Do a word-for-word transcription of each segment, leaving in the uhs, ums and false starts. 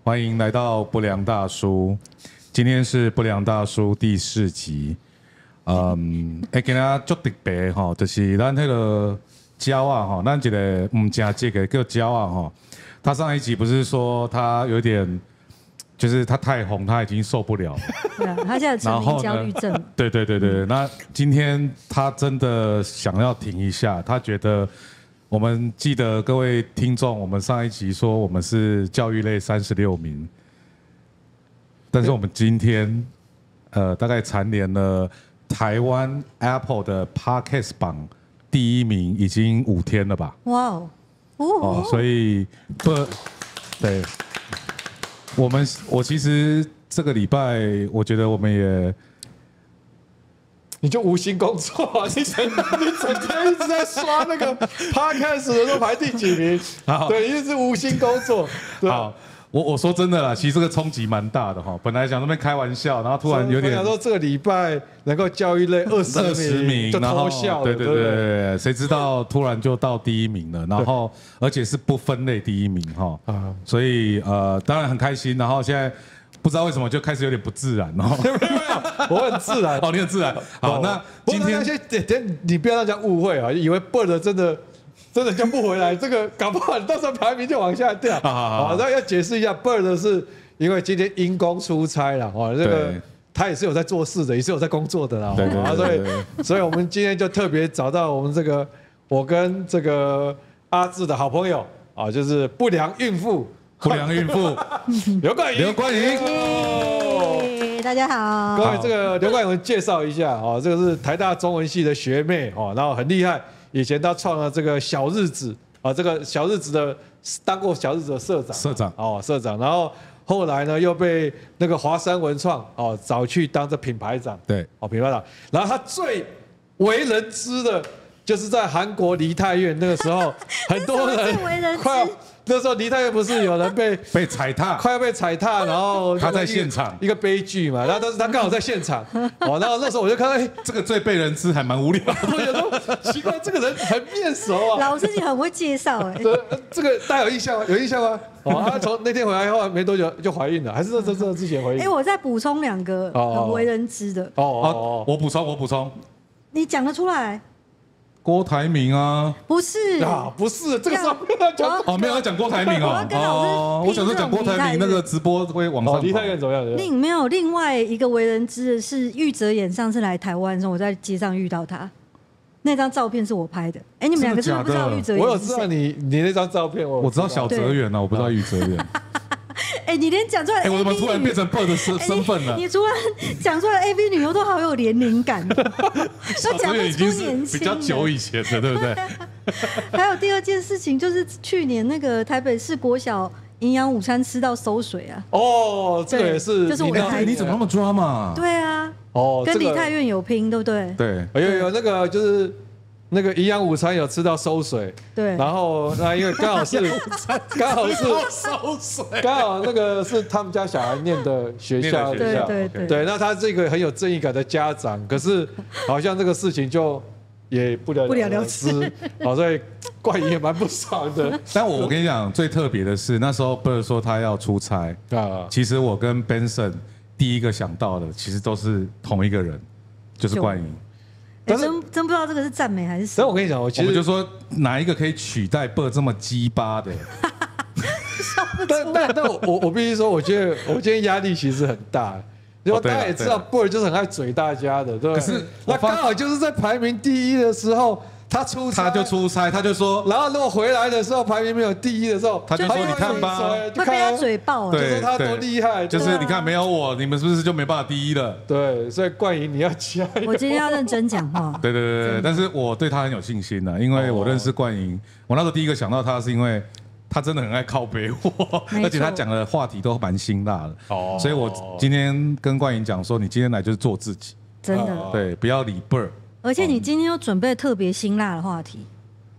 欢迎来到不良大叔。今天是不良大叔第四集。嗯，哎，今天足特别哈，就是咱那个焦啊哈，咱一个唔正这个叫焦啊哈。他上一集不是说他有点，就是他太红，他已经受不了了。 对啊，他现在沉迷焦虑症。 对对对对，那今天他真的想要停一下，他觉得。我们记得各位听众，我们上一集说我们是教育类三十六名，但是我们今天呃大概蝉联了台湾 Apple 的 Podcast 榜第一名，已经五天了吧？哇哦！哦，所以不，对，我们我其实这个礼拜我觉得我们也。 你就无心工作啊！你整你整天一直在刷那个 podcast 的时候排第几名？对，一直无心工作。 好，我我说真的啦，其实这个冲击蛮大的哈。本来想那边开玩笑，然后突然有点想说这个礼拜能够教育类二十名就偷笑， 对对对对，谁知道突然就到第一名了，然后而且是不分类第一名哈。所以呃，当然很开心，然后现在。不知道为什么就开始有点不自然哦。 没有没有，我很自然哦，你很自然。好，那今天先等你不要让大家误会啊，以为 Bird 真的真的就不回来，这个搞不好你到时候排名就往下掉。好，那要解释一下 ，Bird 是因为今天因公出差了，哦，这个他也是有在做事的，也是有在工作的啦。 对对对。 所以所以我们今天就特别找到我们这个我跟这个阿志的好朋友啊，就是不良孕妇。 不良孕妇刘冠莹， 刘冠莹， 大家好。 各位，这个刘冠莹，我们介绍一下哦，这个是台大中文系的学妹哦，然后很厉害，以前她创了这个小日子啊，这个小日子的当过小日子的社长， 社长哦，社长，然后后来呢又被那个华山文创哦找去当这品牌长， 对， 哦品牌长，然后她最为人知的就是在韩国梨泰院那个时候，很多人快要。那时候梨泰院不是有人被被踩踏， 快要被踩踏，然后他在现场一个悲剧嘛，然后但是他刚好在现场，哦，然后那时候我就看到，哎， 这个最被人知还蛮无聊， 我觉得奇怪，这个人很面熟啊， 老师你很会介绍哎， 这个大家有印象吗？有印象吗？哦，他从那天回来后没多久就怀孕了，还是这这这之前怀孕？ 哎，我再补充两个很为人知的， 哦哦，我补充我补充， 你讲得出来？ 郭台铭啊， 不是啊，不是这个时候没有讲哦，没有要讲郭台铭哦， 哦， 我想说讲郭台铭那个直播会往上。 梨泰院怎么样？ 另没有另外一个为人知的是玉泽演上次来台湾的时候，我在街上遇到他，那张照片是我拍的。哎，你们两个是不是不知道玉泽演？ 我有知道你你那张照片，我我知道小泽远啊，我不知道玉泽远。 哎，你连讲出来， 哎，我怎么突然变成 Bird 的身身份了？ 你突然讲出来 A V 女优都好有年龄感，都讲不出年轻。 比较久以前的，对不对？ 还有第二件事情，就是去年那个台北市国小营养午餐吃到馊水啊。 哦，这个也是， 就是我的孩子。 你怎么那么抓嘛？ 对啊，哦，跟梨泰院有拼，对不对？ 对， 有有那个就是。那个营养午餐有吃到馊水， 对， 然后那因为刚好是刚好是馊水， 刚好那个是他们家小孩念的学校， 对对对对，那他这个很有正义感的家长，可是好像这个事情就也不了不了了之， 好，所以冠莹也蛮不爽的。 但我我跟你讲，最特别的是那时候 Bird 说他要出差啊，其实我跟 Benson 第一个想到的，其实都是同一个人，就是冠莹。 但是真真不知道这个是赞美还是什么。 但我跟你讲，我其实我就说哪一个可以取代 Bird 这么鸡巴的？ 但但但我我我必须说，我觉得我今天压力其实很大，因为大家也知道 Bird 就是很爱嘴大家的，对吧？ 可是那刚好就是在排名第一的时候。他出差， 他就出差，他就说， 然后如果回来的时候排名没有第一的时候， 他就说你看吧， 会被他嘴爆， 就说他多厉害， 就是你看没有我，你们是不是就没办法第一了？ 对，所以冠莹你要加油。 我今天要认真讲话。 对对对对，但是我对他很有信心的，因为我认识冠莹，我那时候第一个想到他是因为他真的很爱靠北我，而且他讲的话题都蛮辛辣的，哦，所以我今天跟冠莹讲说，你今天来就是做自己， 真的， 对，不要理 Bird。 而且你今天又准备特别辛辣的话题，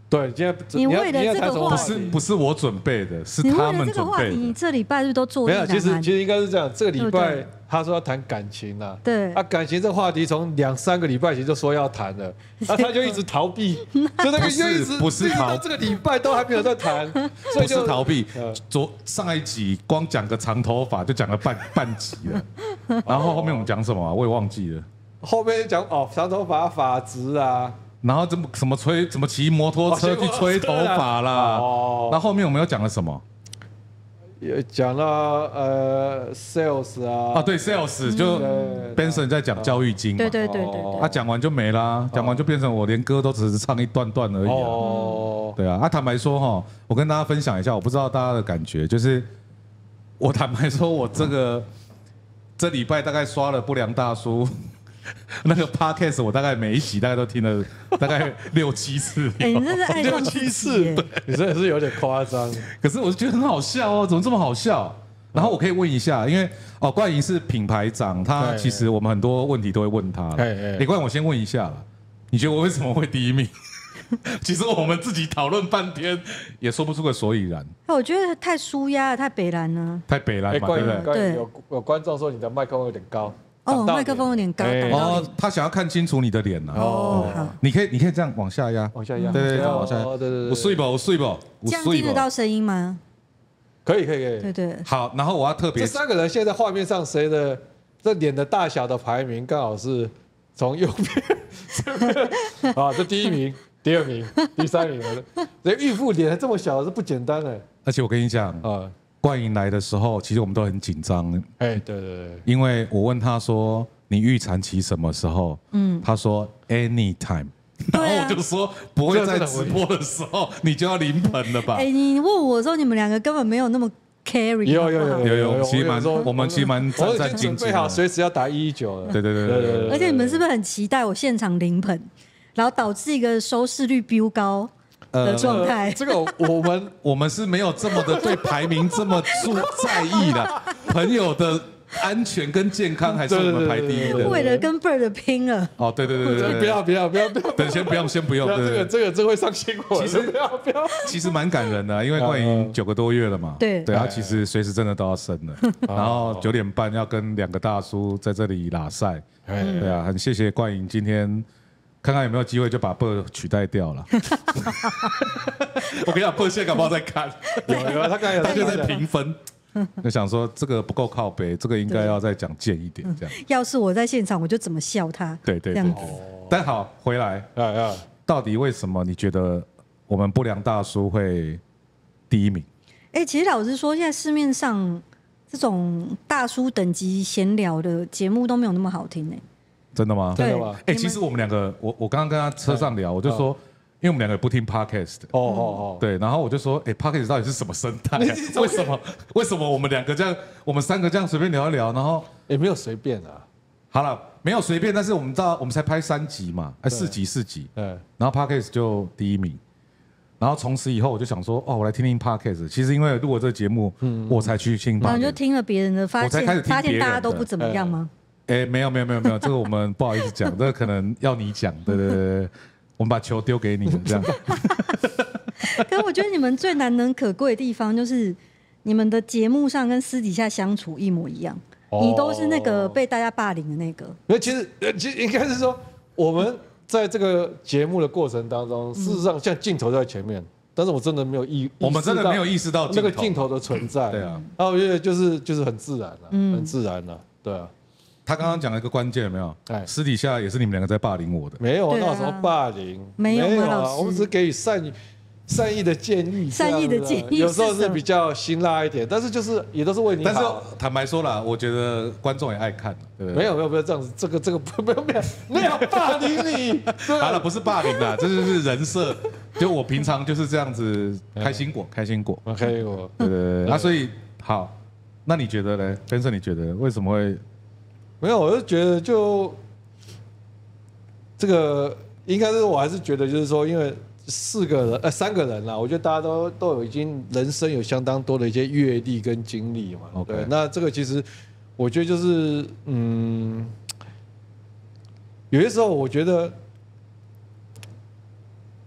对，今天你为了这个话不是不是我准备的，是你为他们了这个话题， 准备的。 你这礼拜是不是都坐没有， 立难安？ 其实其实应该是这样，这个礼对不拜对他说要谈感情啦， 对啊，感情这个话题从两三个礼拜前就说要谈了，啊，他就一直逃避，就那个不是就一直不是逃一直到这个礼拜都还没有在谈，所不以就是逃避呃， 昨上一集光讲个长头发就讲了半半集了，然后后面我们讲什么啊我也忘记了。 后面讲哦长头发发质啊， 然后怎么怎么吹，怎么骑摩托车去吹头发啦？ 哦那后面我们又讲了什么？ 也讲到呃 sales 啊， 啊，对 ，sales 就对 Benson 在讲教育经嘛。 对对对对对， 哦他讲完就没啦，讲完就变成我连歌都只是唱一段段而已啊。 哦， 对啊，啊，坦白说哈，我跟大家分享一下，我不知道大家的感觉，就是我坦白说，我这个这礼拜大概刷了不良大叔那个 podcast， 我大概每一集大概都听了大概六七次。 哎，你这是爱上自己耶， 你真的是有点夸张。 可是我就觉得很好笑哦，怎么这么好笑？然后我可以问一下，因为哦，冠莹是品牌长，他对其实我们很多问题都会问他了。 哎哎李冠，我先问一下啦，你觉得我为什么会第一名？其实我们自己讨论半天，也说不出个所以然， 我觉得太舒压了，太北蓝了。 太北蓝哎， 嘛，对关于不对？ 对关于有有观众说你的麦克风有点高， 哦， 挡到麦克风有点高， 哎挡到哦你。， 他想要看清楚你的脸呐。 哦，好， 你可以，你可以这样往下压， 往下压， 对对对， 哦往下压。 对对对， 我睡吧，我睡吧，我这样睡吧。 听得到声音吗？ 可以可以可以。 对对， 好，然后我要特别这三个人现在画面上谁的这脸的大小的排名刚好是从右边这边啊，这第一名、第二名、第三名了。这孕妇脸还这么小，是不简单哎而且我跟你讲， 啊！ 冠莹来的时候，其实我们都很紧张， 哎，对对对， 因为我问他说你预产期什么时候？嗯，他说 anytime，然对啊后我就说不会在直播的时候你就要临盆了吧？ 哎，你问我的时候，你们两个根本没有那么 carry。 有有有有有有， 其实蛮说我们其实蛮战我已战兢兢经准备好， 的。 随时要打一一九了。 对对对对对对， 而且你们是不是很期待我现场临盆，然后导致一个收视率飙高的状态？ 这个我们我们是没有这么的对排名这么注在意的，朋友的安全跟健康还是我们排第一的。 为了跟 Bird 拼了， 哦，对对对对对， 不要不要不要不要， 等先不用，先不用， 不要这个对对对。 这个这会上新闻。 其实不要不要， 其实蛮感人的啊，因为冠莹九个多月了嘛， 对对，他其实随时真的都要生了，然后九点半要跟两个大叔在这里拉赛， 哎对啊，很谢谢冠莹今天。看看有没有机会就把 Bird 取代掉了。我跟你讲，Bird 现在搞不好在看， 有有，他刚才有他就在评分，就想说这个不够靠背，这个应该要再讲贱一点，这样。 要是我在现场，我就怎么笑他。 对对对这样子。 但好，回来， 啊啊， 到底为什么你觉得我们不良大叔会第一名？ 哎、其实老实说，现在市面上这种大叔等级闲聊的节目都没有那么好听呢、 真的吗？ 真的吗哎、 你们其实我们两个，我我刚刚跟他车上聊，我就说，因为我们两个也不听 podcast 的， 哦哦哦， 对，然后我就说，哎、p o d c a s t 到底是什么生态、啊？为什么为什么我们两个这样，我们三个这样随便聊一聊，然后也没有随便啊， 好了，没有随便，但是我们知道我们才拍三集嘛，哎， 对四集四集， 嗯， 然后 podcast 就第一名。然后从此以后，我就想说，哦，我来听听 podcast。其实因为录了这个节目，我才去听然后你就 podcast。 听了别人的，发我才开始听现发现别人的大家都不怎么样吗？ 哎，没有没有没有没有，这个我们不好意思讲，这个可能要你讲。对对对对，我们把球丢给你，这样。 可是我觉得你们最难能可贵的地方就是你们的节目上跟私底下相处一模一样， 哦你都是那个被大家霸凌的那个。 因为其实呃其实应该是说，我们在这个节目的过程当中，事实上像镜头在前面，但是我真的没有意， 我们真的没有意识到那个镜头镜头的存在。 对啊， 然后我觉得就是就是很自然了，很自然了，对啊， 他刚刚讲了一个关键，有没有？ 哎私底下也是你们两个在霸凌我的。 没有对啊那有什么霸凌， 没有吗啊， 老师我们只是给予善意。善意的建议， 善意的建议这样子啊有时候是什么是比较辛辣一点，但是就是也都是为你但是好。 坦白说了，我觉得观众也爱看，对不对？ 没有没有没有这样子，这个这个不没有没有没有霸凌你，对好了，不是霸凌啦，这就是人设。就我平常就是这样子，开心果，开心果。 ，OK 我对对对，那所以好，那你觉得呢？先生，你觉得为什么会？ 没有，我就觉得就这个应该是我还是觉得就是说，因为四个人呃三个人啦，我觉得大家都都有已经人生有相当多的一些阅历跟经历嘛。 OK 对，那这个其实我觉得就是嗯，有些时候我觉得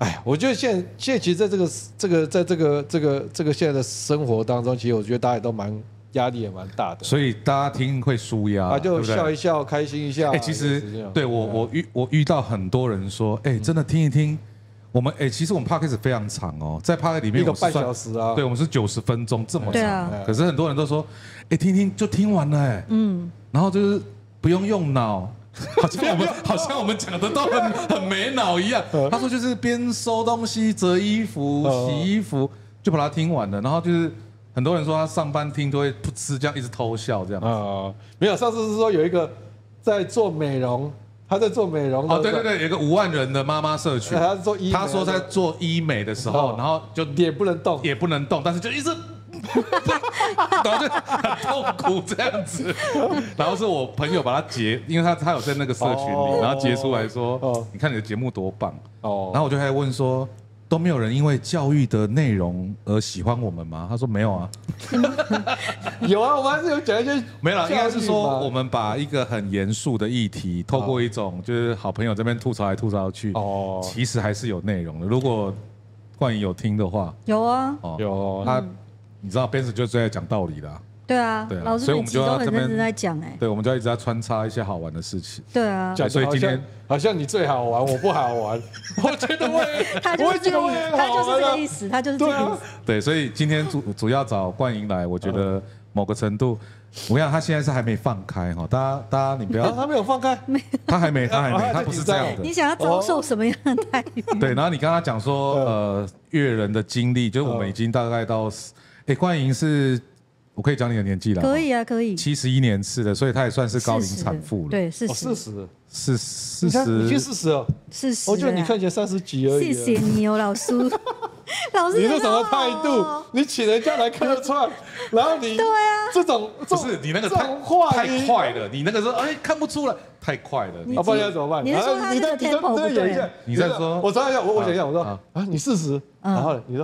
哎，我觉得现在现在其实在这个这个在这个这个这个现在的生活当中，其实我觉得大家也都蛮压力也蛮大的， 所以大家听会舒压， 啊，就对不对笑一笑，开心一下。 哎、其实对我我遇我遇到很多人说，哎、真的听一听。我们哎、其实我们 podcast 非常长哦，在 podcast 里面一个半我是算小时啊， 对，我们是九十分钟这么长。 对啊可是很多人都说，哎、听听就听完了哎，嗯，然后就是不用用脑。好像我们好像我们讲的都很很没脑一样。他说就是边收东西、折衣服、洗衣服，就把它听完了。然后就是很多人说他上班听都会噗嗤这样一直偷笑这样。 啊，没有，上次是说有一个在做美容。他在做美容哦，对对对，有一个五万人的妈妈社群， 他做医， 他说在做医美的时候，然后就也不能动， 也不能动，但是就一直，然后就很痛苦这样子。然后是我朋友把他截，因为他他有在那个社群里，然后截出来说，你看你的节目多棒哦。然后我就还问说，都没有人因为教育的内容而喜欢我们吗？他说没有啊。 有啊，我们还是有讲一些， 没有啦，应该是说我们把一个很严肃的议题，透过一种就是好朋友这边吐槽来吐槽去，哦，其实还是有内容的。如果冠莹有听的话， 有啊， 哦， 有他，你知道 Ben 就最爱讲道理啦。 对啊， 对啊， 老师所以我们就要很认真在讲哎， 对，我们就要一直在穿插一些好玩的事情。 对啊， 所以今天好像你最好玩，我不好玩，我觉得我也， 他就是这个意思，他就是这个意思，他就是这个意思。 对，所以今天主主要找冠莹来，我觉得某个程度，我跟你讲，他现在是还没放开哈，大家大家你不要， 他没有放开， 他还没，他还没，他不是这样的。 你想要遭受什么样的待遇？ 对，然后你跟他讲说，呃，阅人的经历，就是我们已经大概到，哎，冠莹是。我可以讲你的年纪了， 可以啊，可以。 七十一年次的，所以她也算是高龄产妇了。 对，四十， 四十， 四四十， 已经四十了， 四十。 我觉得你看起来三十几而已。谢谢你哦，老师。老师， 你是什么态度？你请人家来客串，然后你对啊， 这种不是你那个太太快了，你那个说哎看不出来，太快了。 啊，不然怎么办？ 你是说他这个 tempo 不对？ 你在说， 我查一下，我我想一下，我说啊，你四十，然后你说。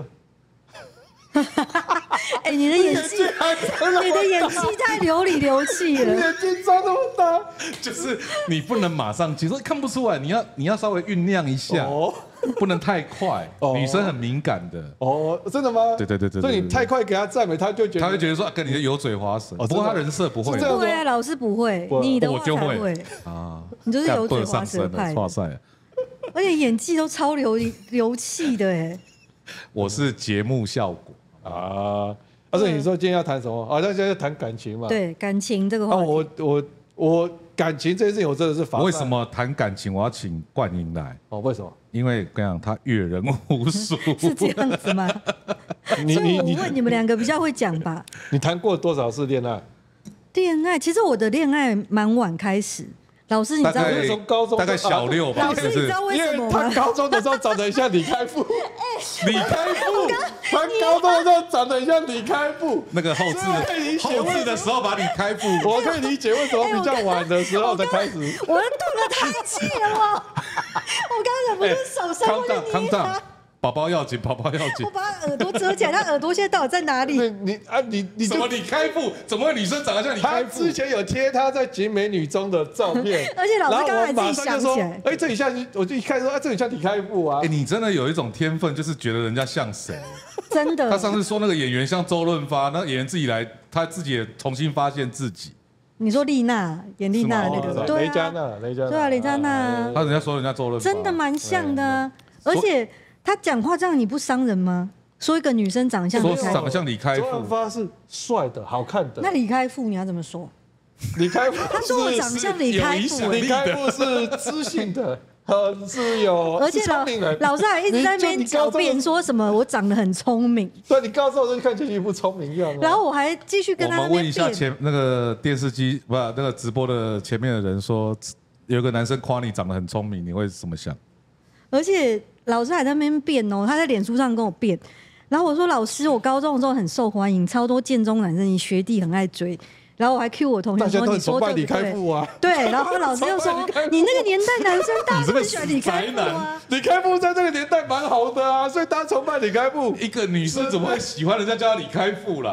哎，你的演技，你的演技太流里流气了。 你眼睛张那么大， 就是你不能马上接，说看不出来，你要你要稍微酝酿一下，哦，不能太快。女生很敏感的。 哦，真的吗？ 对对对对。 所以你太快给她赞美，她就觉得， 她会觉得说跟你的油嘴滑舌。不过她人设不会， 不会啊，老师不会，你的话才会啊。你就是油嘴滑舌派。 哇塞！ 而且演技都超流流气的哎。 我是节目效果。 啊，而且你说今天要谈什么？好像现在谈感情嘛。 对，感情这个话题。 啊，我我我感情这件事情，我真的是乏。 为什么谈感情我要请冠莹来？ 哦，为什么？ 因为跟你讲，他阅人无数。 是这样子吗？你你你问你们两个比较会讲吧？ 你谈过多少次恋爱？ 恋爱，其实我的恋爱蛮晚开始。老师，你知道我从高中大概小六吧？ 老师，你知道为什么吗？他高中的时候长得很像李开复， 李开复， 他高中的时候长得很像李开复。 那个后置后置的时候把李开复， 我可以理解为什么比较晚的时候才开始。 我的肚子太气了，我我刚才不是手伸过去捏他。 宝宝要紧，宝宝要紧。 我把他耳朵遮起来，他耳朵现在到底在哪里？ 你啊，你你什么李开复？怎么会女生长得像李开复？ 他之前有贴他在景美女中的照片， 而且老师刚才自己想起来， 哎，这里像，我就一看说，哎，这里像李开复啊。 哎，你真的有一种天分，就是觉得人家像谁？ 真的。 他上次说那个演员像周润发，那演员自己来，他自己也重新发现自己。 你说丽娜演丽娜那个， 对啊，雷佳娜，雷佳娜， 对啊，雷佳娜。 他人家说人家周润发， 真的蛮像的，而且。他讲话这样你不伤人吗？说一个女生长得像李开复， 说长得像李开复， 周润发是帅的、好看的。 那李开复你要怎么说？ 李开复， 他说我长得像李开复， 李开复是知性的，很是有， 而且老老师还一直在那边狡辩说什么我长得很聪明。 对，你高中的时候看起来一副聪明样。 然后我还继续跟他。 我们问一下前那个电视机不那个直播的前面的人说，有个男生夸你长得很聪明，你会怎么想？ 而且。老师还在那边辩哦，他在脸书上跟我辩，然后我说老师，我高中的时候很受欢迎，超多建中男生，你学弟很爱追，然后我还 cue 我同学说你说对不对？ 啊、 对，然后老师又说你那个年代男生大家都喜欢李开复啊， 李开复在这个年代蛮好的啊，所以大家崇拜李开复。 一个女生怎么会喜欢人家叫她李开复啦？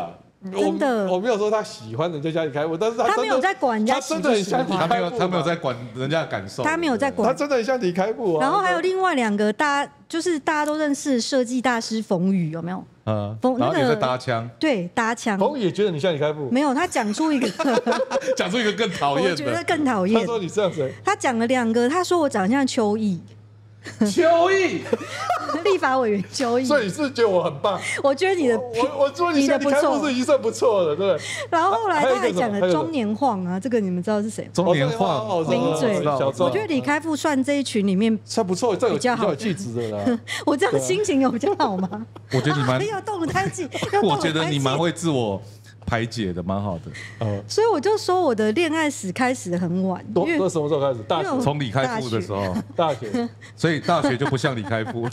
真的我，我没有说他喜欢人家家里开户，但是他他没有在管人家他喜真的很像不喜欢， 他没有李开复， 他没有在管人家的感受， 他没有在管他真的很像李开复啊。 然后还有另外两个大家就是大家都认识的设计大师冯宇，有没有？ 嗯， 冯然后也那个在搭腔， 对，搭腔。 冯宇也觉得你像李开复， 没有，他讲出一个， 讲出一个更讨我厌觉得的更讨厌。 他说你像谁？ 他讲了两个，他说我长得像邱毅， 邱毅， 立法委员邱毅。 所以你是觉得我很棒？ 我觉得你的我我说你你的不像李开复错是已经算不错了，对不对？ 然后后来还有一个他还讲什么还有一个了中年晃啊，这个你们知道是谁？ 中年晃哦， 名嘴小周我觉得李开复算这一群里面， 算不错，这有比较好比较有气质的啦。 我这样心情有比较好吗？ 我觉得你蛮没有动了胎记，要动我了胎记觉得你蛮会自我排解的，蛮好的。 哦， 所以我就说我的恋爱史开始得很晚，因为多多什么时候开始？大学因为我从李开复的时候， 大学所以大学就不像李开复。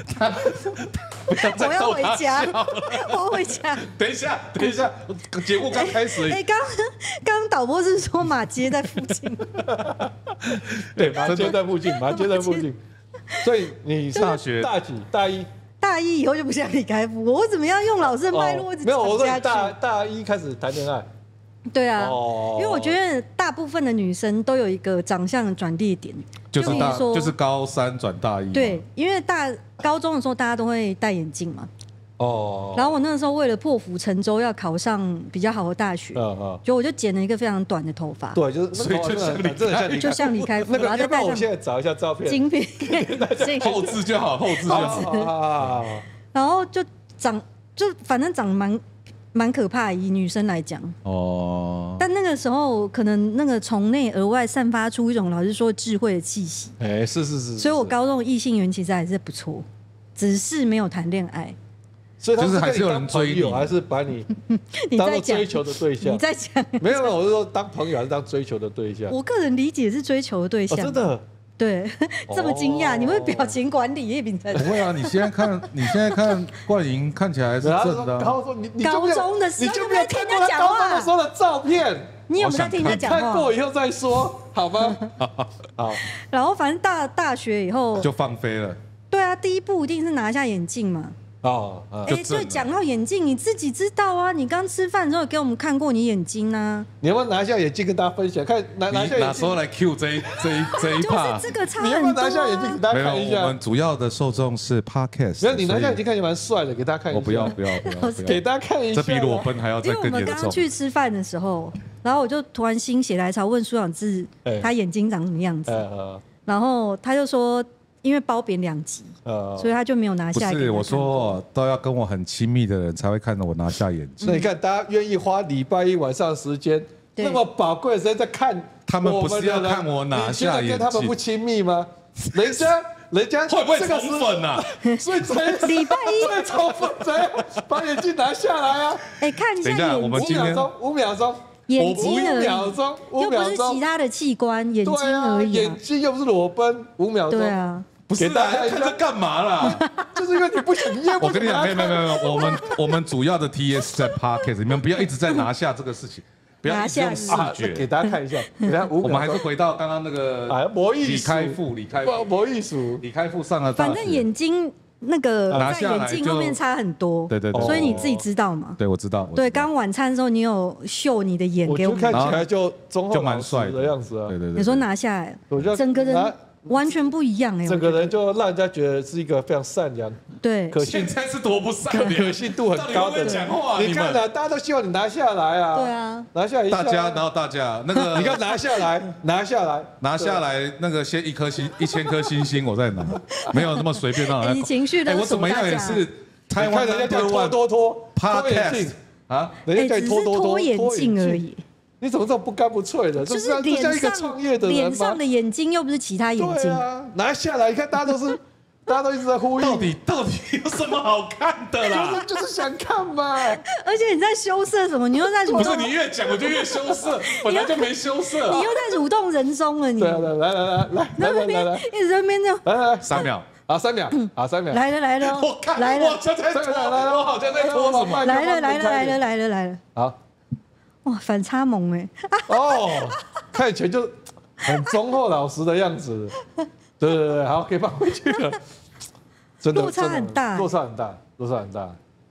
我要回家，我要回家。 等一下，等一下，节目刚开始而已。 哎，刚刚导播是说马街在附近， 对，马街在附近，马街在附近。所以你大学大几？大一？ 大一以后就不像李开复，我怎么样用老师的脉络一直没有，我说你讲下大去？ 大一开始谈恋爱。 对啊， 哦因为我觉得大部分的女生都有一个长相的转捩点， 就是大比如说就是高三转大一。 对，，因为大高中的时候大家都会戴眼镜嘛， 哦。 然后我那个时候为了破釜沉舟，要考上比较好的大学， 嗯嗯， 就我就剪了一个非常短的头发， 对，就是所以就像李真的像李就像李开复， 那个， 然后再要不然我戴上现在找一下照片。 精品镜， 后置就好，后置就好。 啊， 然后就长就反正长得蛮蛮可怕的，以女生来讲。 哦， 但那个时候可能那个从内而外散发出一种老师说智慧的气息， 哎，是是是， 所以我高中的异性缘其实还是不错，只是没有谈恋爱。 所以他就是还是有跟当人追你朋友还是把你你在讲当做追，求的对象你？在讲， 没有没有，我是说当朋友还是当追求的对象？ 我个人理解是追求的对哦， 象， 真的。 对，这么惊讶， 哦你会表情管理叶秉成。 不会啊，你现在看，你现在看冠莹看起来是然后正的啊。 然后说你你就没有高中的时候你就没有看过他高中的时候的照片， 你有没有在听他讲看过话？ 以后再说，好吗？好， 然后反正大大学以后， 就放飞了。 对啊，第一步一定是拿下眼镜嘛。 哦，啊哎， 就正了对，讲到眼镜，你自己知道啊，你刚吃饭的时候有给我们看过你眼睛啊， 你要不要拿下眼镜跟大家分享？看拿拿下眼镜， 你哪时候来 Q 这一这一这一就是 part？ 这个差你要不要很多拿下眼镜给啊。 大没有， 家看一下我们？主要的受众是 podcast。 没有，你拿下眼镜所看起来蛮帅的，给大家看一下。 以我不要不要不要不给要， 大家看一下。 这比裸奔还要因为我再更严重。 们刚刚去吃饭的时候，然后我就突然心血来潮问苏养志哎他眼睛长什么样子， 呃然后他就说因为褒贬两极， 呃所以他就没有拿不下来给是我他看过。 说，都要跟我很亲密的人才会看到我拿下眼镜。 那你看，大家愿意花礼拜一晚上的时间， 对那么宝贵的时间在看， 他们不是要看我拿下眼镜你觉得跟他们不亲密吗？人家，人家会不会这个宠粉啊？ 所以才礼拜一所以宠粉才把眼镜拿下来啊！ 哎，看一下等一下眼五我们今天秒钟，五秒钟， 眼睛五而已， 秒钟，五又不是其秒钟， 他的器官，眼睛对啊， 而已啊眼。睛又不是裸奔，五秒钟， 对，啊， 不是啊， 给大家看这干嘛啦？ 就是因为你不想，你也不我跟你讲，没有没有没有， 有，没有我们我们主要的 T S 在 podcast，你们不要一直在拿下这个事情，不要一直用视啊， 觉给。大家看一下，给大家五我们还是秒钟。 回到刚刚那个啊，魔艺李术开复，李开不， 复， 魔艺术， 李开复上了大学。 反正眼睛那个在拿下来眼睛后面差很多， 对对对， 所以你自己知道嘛。 对我知道。我知道对，刚晚餐的时候你有秀你的眼我给我们， 就看起来就忠厚就蛮老实帅的样子啊。 对对对， 你说拿下来， 我觉得整个拿人完全不一样哎， 整个我觉得人就让人家觉得是一个非常善良、 对， 可信现、在是多不善可良， 可信度很高的到底会不会讲话啊你你们看啊，大家都希望你拿下来啊。 对啊， 拿下来一下啊。 大家，然后大家那个你看拿下来，拿下来， 拿下来那个先一颗星，一千颗星星我再拿，没有那么随便让人哎你情绪勒哎， 索我怎么样也大家是台你看湾人家叫 number 拖 one 拖拖拖眼 podcast 镜， 啊， 哎， 人家叫只是你拖拖拖脱眼镜而。已， 你怎么这么不干不脆的？ 就是这像这像一个脸上创业的人吗脸上？的眼睛又不是其他眼睛， 对啊，拿下来，你看大家都是，大家都一直在呼吁， 到底到底有什么好看的就啦？ 是就是想看嘛。 而且你在羞涩什么？你又在不是蠕动， 你越讲我就越羞涩，本来就没羞涩你。又在蠕动人中了，你对啊，来来来来来那来来来来边一直在那边这样， 来来来， 三秒， 好三秒，好三秒， 来了来了我看来了我好像在拖，我好像在拖什么？ 来了来了来了来了来了， 好哇，反差萌哎， 哦，看起来就很忠厚老实的样子。对对对，好，可以放回去了。真的落差很大真的落差很大，落差很大。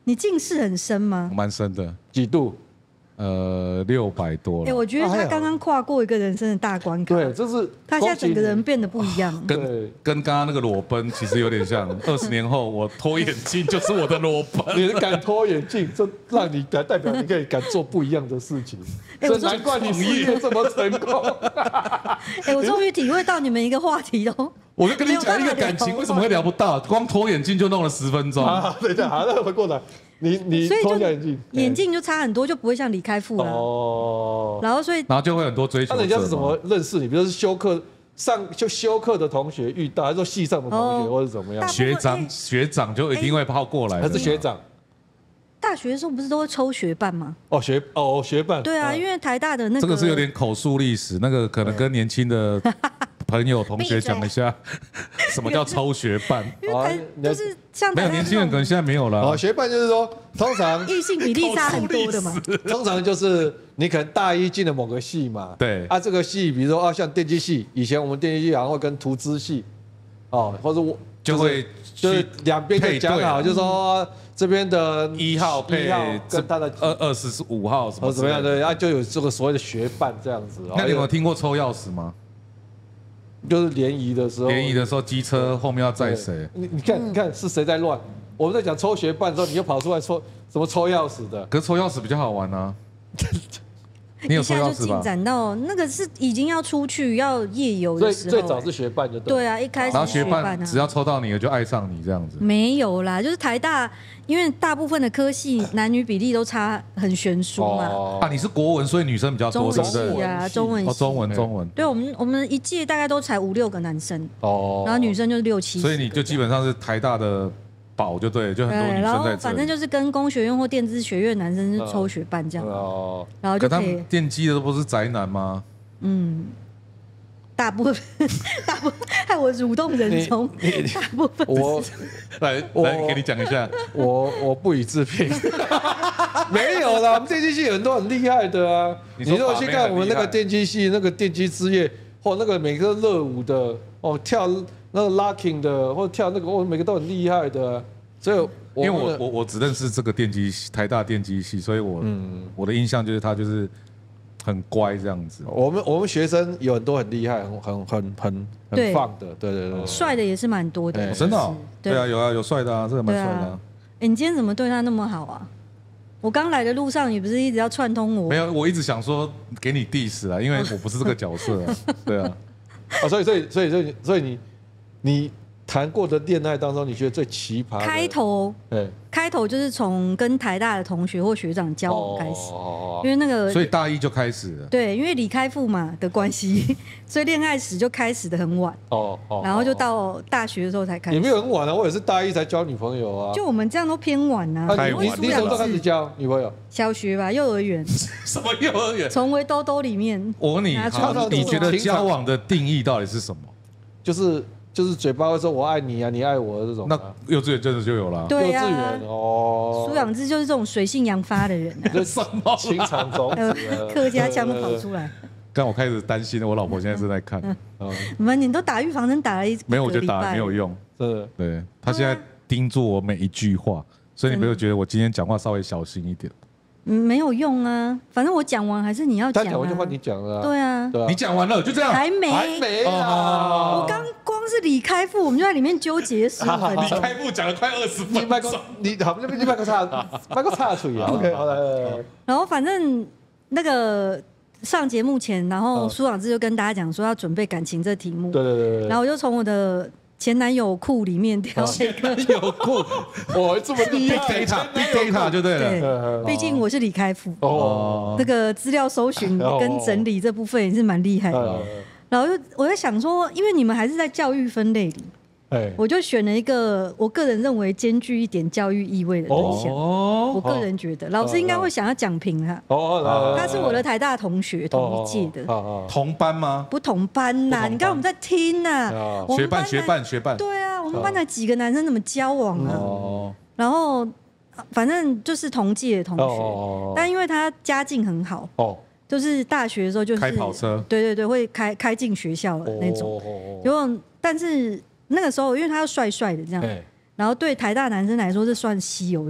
你近视很深吗？ 蛮深的， 几度？ 呃，六百多哎、 了。 我觉得他刚刚跨过一个人生的大关卡， 对，这是他现在整个人变得不一样。 跟对跟刚刚那个裸奔其实有点像。二十年后，我脱眼镜就是我的裸奔。 你敢脱眼镜，这让你敢代表你可以敢做不一样的事情， 哎所以难怪你事业这么成功。 哎、我终于体会到你们一个话题都， 我就跟你讲一个感情没有办法聊为什么会聊不到，光脱眼镜就弄了十分钟。 啊，对对，好，那回过来，你你所以就脱下眼镜， 眼镜就差很多，就不会像李开复了。 哦， 然后所以然后就会很多追求者嘛。 那人家是怎么认识你？比如是修课上就修课的同学遇到，还是说系上的同学， 哦或者怎么样大？ 学长哎学长就一定会抛过来的还嘛， 是学长？ 大学的时候不是都会抽学伴吗？ 哦，学哦学伴。 对啊，因为台大的那个这个是有点口述历史，那个可能跟年轻的朋友同学讲一下，什么叫抽学伴？ 因为台哦就是像没有台大年轻人可能现在没有了。 哦，学伴就是说，通常异性比例差很多的嘛。 通常就是你可能大一进了某个系嘛， 对啊，这个系比如说啊，像电机系，以前我们电机系好像会跟图资系，哦，或者我就会就是两边就讲好，就说这边的一号配一号跟他的二二十五号什么哦怎么样的。 的，啊就有这个所谓的学伴这样子。 那你有没有哦听过抽钥匙吗？ 就是联谊的时候， 联谊的时候，机车后面要载谁？ 你你看你看是谁在乱？我们在讲抽学伴的时候，你又跑出来抽什么抽钥匙的？ 可是抽钥匙比较好玩啊。你有一下就进抽钥匙吧？ 展到那个是已经要出去要夜游最的时候。 最早是学伴就对。 对啊，一开始然后学是学伴啊， 伴只要抽到你了就爱上你这样子。 没有啦，就是台大，因为大部分的科系男女比例都差很悬殊嘛。 哦啊，你是国文，所以女生比较多， 中文对不对？ 系啊，中文系。 哦，中文中文。 对我们我们一届大概都才五六个男生， 哦然后女生就是六七十个。 所以你就基本上是台大的宝就对了，就很多对， 女然后生在这里。 反正就是跟工学院或电资学院男生是抽学伴这样， 哦， 然后就可以可他们电机的都不是宅男吗？ 嗯，大部分大部分害我蠕动人中，大部分我来我来给你讲一下。 我我不予置评，没有啦，我们电机系有很多很厉害的啊。 你说你如果去看我们那把妹很厉害个电机系那个电机之夜，或那个每个热舞的，哦跳那个 locking 的，或跳那个，哦每个都很厉害的啊。所以我， 因为我我我只认识这个电机系台大电机系，所以我嗯我的印象就是他就是很乖这样子。 我们我们学生有很多很厉害、很很很很对很放的，对对对。 帅的也是蛮多的哎， 哦真的哦？ 对对啊，有啊，有帅的啊，这个蛮对帅的啊啊。。哎，你今天怎么对他那么好啊？我刚来的路上，你不是一直要串通我？ 没有，我一直想说给你 diss 啊，因为我不是这个角色啊。对啊， 哦，所以所以所以所以所以你你谈过的恋爱当中，你觉得最奇葩的？ 开头对开头就是从跟台大的同学或学长交往开始， 哦因为那个所以大一就开始了。 对，因为李开复嘛的关系，所以恋爱史就开始的很晚， 哦哦， 然后就到大学的时候才开也始。 没有很晚啊，我也是大一才交女朋友啊。 就我们这样都偏晚啊， 啊太晚你你你什么时候开始交女朋友？ 小学吧，幼儿园， 什么幼儿园？ 从围兜兜里面我问你， 拿出好来你觉得交往的定义到底是什么？ 就是就是嘴巴会说我爱你啊，你爱我这种那啊。 幼稚园真的就有了啊。 对呀、 幼稚园哦， 苏养志就是这种水性杨发的人啊， 就什么情场种子呃啊， 客家腔都跑出来。 刚我开始担心了，我老婆现在正在看， 嗯， 你们你都打预防针打了一没有，我觉得打一个礼拜没有用。 真的。 对她现在盯住我每一句话，所以你没有觉得我今天讲话稍微小心一点？ 嗯，没有用啊，反正我讲完还是你要他讲啊。 讲完就换你讲了啊。 对啊， 对啊你，讲完了就这样？ 还没， 还没哦啊。 我刚光是李开复，我们就在里面纠结十五分你钟。 开幕讲了快二十分你麦克钟，， 你好，那边你麦克差，麦克差出啊。OK，好来来来， 然后反正那个上节目前，然后嗯苏老师就跟大家讲说要准备感情这题目， 对对对对。 然后我就从我的前男友库里面挑了一个， 有酷，我这么厉 big 害 data，big data 就对了。 对， 对毕竟我是李开复， 哦， 那个资料搜寻哦跟整理这部分也是蛮厉害的。 呃然后就我在想说，因为你们还是在教育分类里， 哎， 我就选了一个我个人认为兼具一点教育意味的对象。 哦我个人觉得，老师应该会想要讲评他， 哦，来来他是我的台大同学，同一届的， 哦同班吗？ 不同班呐。 不同班你看我们在听呐哦， 我们学伴， 才学伴，学伴。 对啊，我们班的几个男生怎么交往啊？ 哦， 然后反正就是同届的同学， 哦但因为他家境很好， 哦就是大学的时候就是开跑车对对对，会开开进学校的那种。 种结果，但是那个时候因为他帅帅的这样， 哎然后对台大男生来说这算稀有种，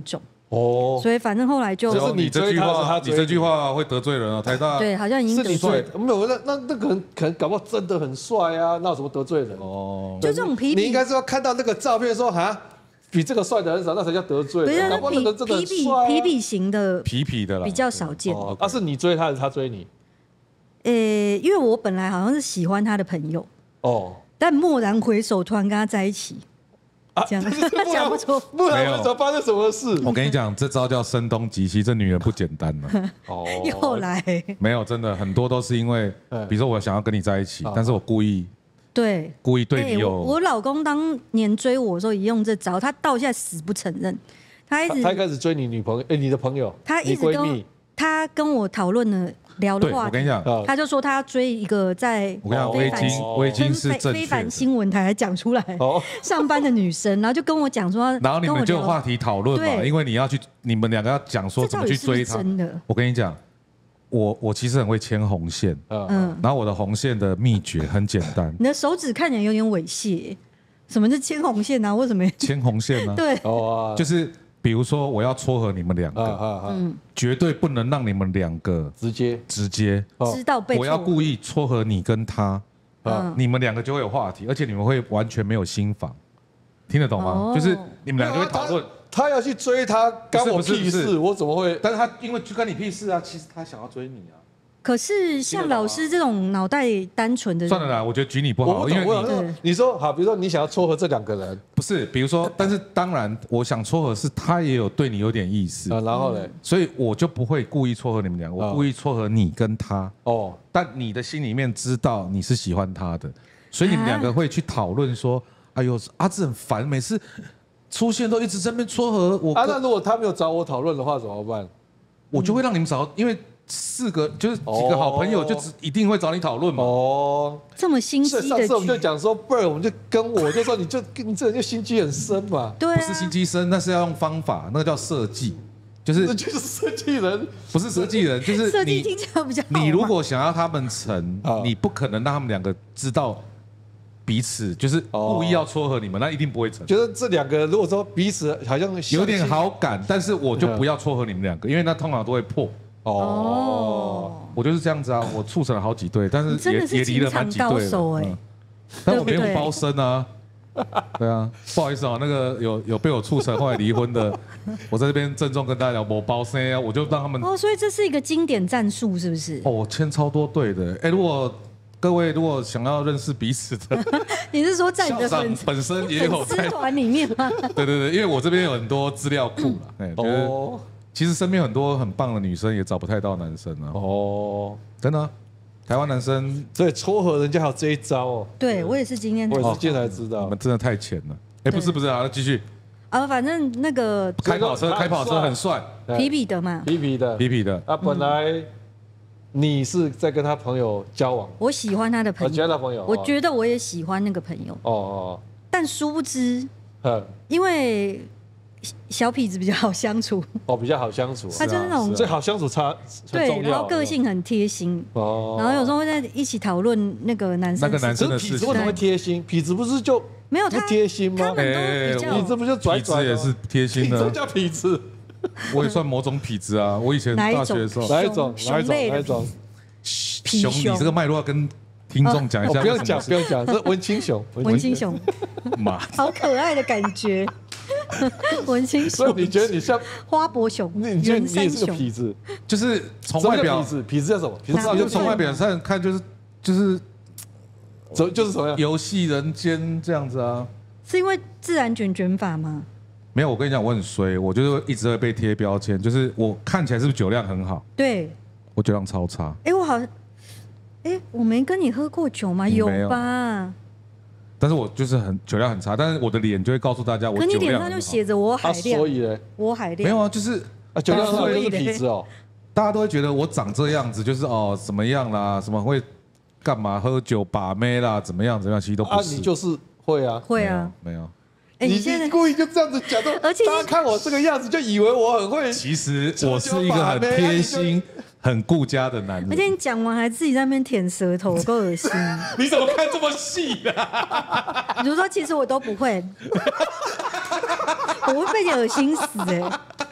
哦，所以反正后来就， 就是你这句话， 你这句话会得罪人啊，台大对，好像已经得罪， 没有那那那个人可能搞不好真的很帅啊，那有什么得罪人？ 哦，就这种皮皮， 你应该是要看到那个照片说哈。比这个帅的很少，那才叫得罪人。搞不好那个真的很帅啊， 皮皮型的， 皮皮的啦， 比较少见。 哦，啊，是你追他还是他追你？ 呃，因为我本来好像是喜欢他的朋友，哦，但蓦然回首，突然跟他在一起，啊，这样讲不出。 蓦然回首发生什么事？ 我跟你讲，这招叫声东击西，这女人不简单了。 哦，又来， 没有，真的很多都是因为，比如说我想要跟你在一起，但是我故意。 对， 故意对你有、欸、 我, 我老公当年追我的时候也用这招，他到现在死不承认。他一直他一开始追你女朋友，哎、欸，你的朋友， 他一直跟他跟我讨论了聊的话题。 我跟你讲， 他就说他要追一个在我跟你讲，微金微金是正确的， 非凡新闻台讲出来上班的女生，然后就跟我讲说， 然后你们就有话题讨论嘛，因为你要去，你们两个要讲说怎么去追他。 真的， 我跟你讲。我我其实很会牵红线，嗯，然后我的红线的秘诀很简单。 你的手指看起来有点猥亵，什么是牵红线啊？为什么牵红线呢？ 对， 就是比如说我要撮合你们两个，嗯，绝对不能让你们两个直接直接知道被。 我要故意撮合你跟他，嗯，你们两个就会有话题，而且你们会完全没有心防，听得懂吗？就是你们两个会讨论。 他要去追他，干我屁事，我怎么会？ 但是他因为就跟你屁事啊，其实他想要追你啊。 可是像老师这种脑袋单纯的人， 算了啦，我觉得举你不好，因为你你说好，比如说你想要撮合这两个人， 不是，比如说，但是当然我想撮合是他也有对你有点意思啊，然后呢， 所以我就不会故意撮合你们两个，我故意撮合你跟他哦，但你的心里面知道你是喜欢他的，所以你们两个会去讨论说，哎呦，阿志很烦，每次。出现都一直在那边撮合我啊，那如果他没有找我讨论的话怎么办？ 我就会让你们找，因为四个就是几个好朋友，就只一定会找你讨论嘛。哦， 这么心机的局。 上次我们就讲说，不然我们就跟我就说，你就你这人就心机很深嘛。 对、啊， 不是心机深，那是要用方法，那个叫设计，就是就是设计人， 不是设计人，就是设计听起来比较好。 你如果想要他们成，你不可能让他们两个知道。彼此就是故意要撮合你们，那一定不会成。 觉得这两个如果说彼此好像有点好感，但是我就不要撮合你们两个，因为那通常都会破。哦，我就是这样子啊，我促成了好几对，但是也也离了蛮几对了。嗯，但我没有包生啊。对啊，不好意思啊，那个有有被我促成后来离婚的，我在这边郑重跟大家讲，我包生啊，我就让他们。 哦，所以这是一个经典战术，是不是？ 哦，我签超多对的，哎，如果。各位如果想要认识彼此的， 你是说在你的粉本身也有在团里面吗？ 对对对，因为我这边有很多资料库啦，哎，哦，其实身边很多很棒的女生也找不太到男生啊。哦，真的，台湾男生所以撮合人家还有这一招哦。 对我也是今天， 我也是今天才知道， 你们真的太浅了。哎，不是不是啊，继续。 啊，反正那个开跑车开跑车很帅， 皮皮的嘛， 皮皮的皮皮的。 啊，本来。你是在跟他朋友交往？ 我喜欢他的朋友， 我喜欢他朋友， 我觉得我也喜欢那个朋友。哦哦，但殊不知，因为小痞子比较好相处。 哦，比较好相处。 他就是那种最好相处差对，然后个性很贴心。哦，然后有时候会在一起讨论那个男生。 那个男生的事情。 痞子为什么会贴心？痞子不是就没有他贴心吗？ 他们都比较。 痞子不就拽拽？ 痞子也是贴心的。 什么叫痞子？ 我也算某种痞子啊！我以前大学的时候， 哪一种？哪一种？哪一种？ 熊，你这个脉络要跟听众讲一下。 不用讲，不用讲，这文青熊， 文青熊， 妈， 好可爱的感觉。文青熊， 所以你觉得你像花博熊？ 你觉得你也是个痞子？ 就是从外表， 痞子，痞子叫什么？痞子就从外表上看，就是就是， 怎就是什么样？ 游戏人间这样子啊？ 是因为自然卷卷法吗？ 没有，我跟你讲，我很衰，我就是一直会被贴标签，就是我看起来是不是酒量很好？ 对。 我酒量超差。 哎，我好，哎，我没跟你喝过酒吗？有吧？ 但是我就是很酒量很差，但是我的脸就会告诉大家我酒量很好。可你脸上就写着我海量， 所以呢， 我海量没有啊，就是啊，酒量好就是痞子哦。 大家都会觉得我长这样子就是哦怎么样啦，什么会干嘛喝酒把妹啦，怎么样怎么样，其实都不是。 啊，你就是会啊， 会啊， 没有。 你你故意就这样子讲，而且大家看我这个样子就以为我很会。 其实我是一个很贴心、很顾家的男人。 而且你讲完还自己在那边舔舌头，够恶心。 你怎么看这么细的？ 比如说，其实我都不会，我会被你恶心死哎。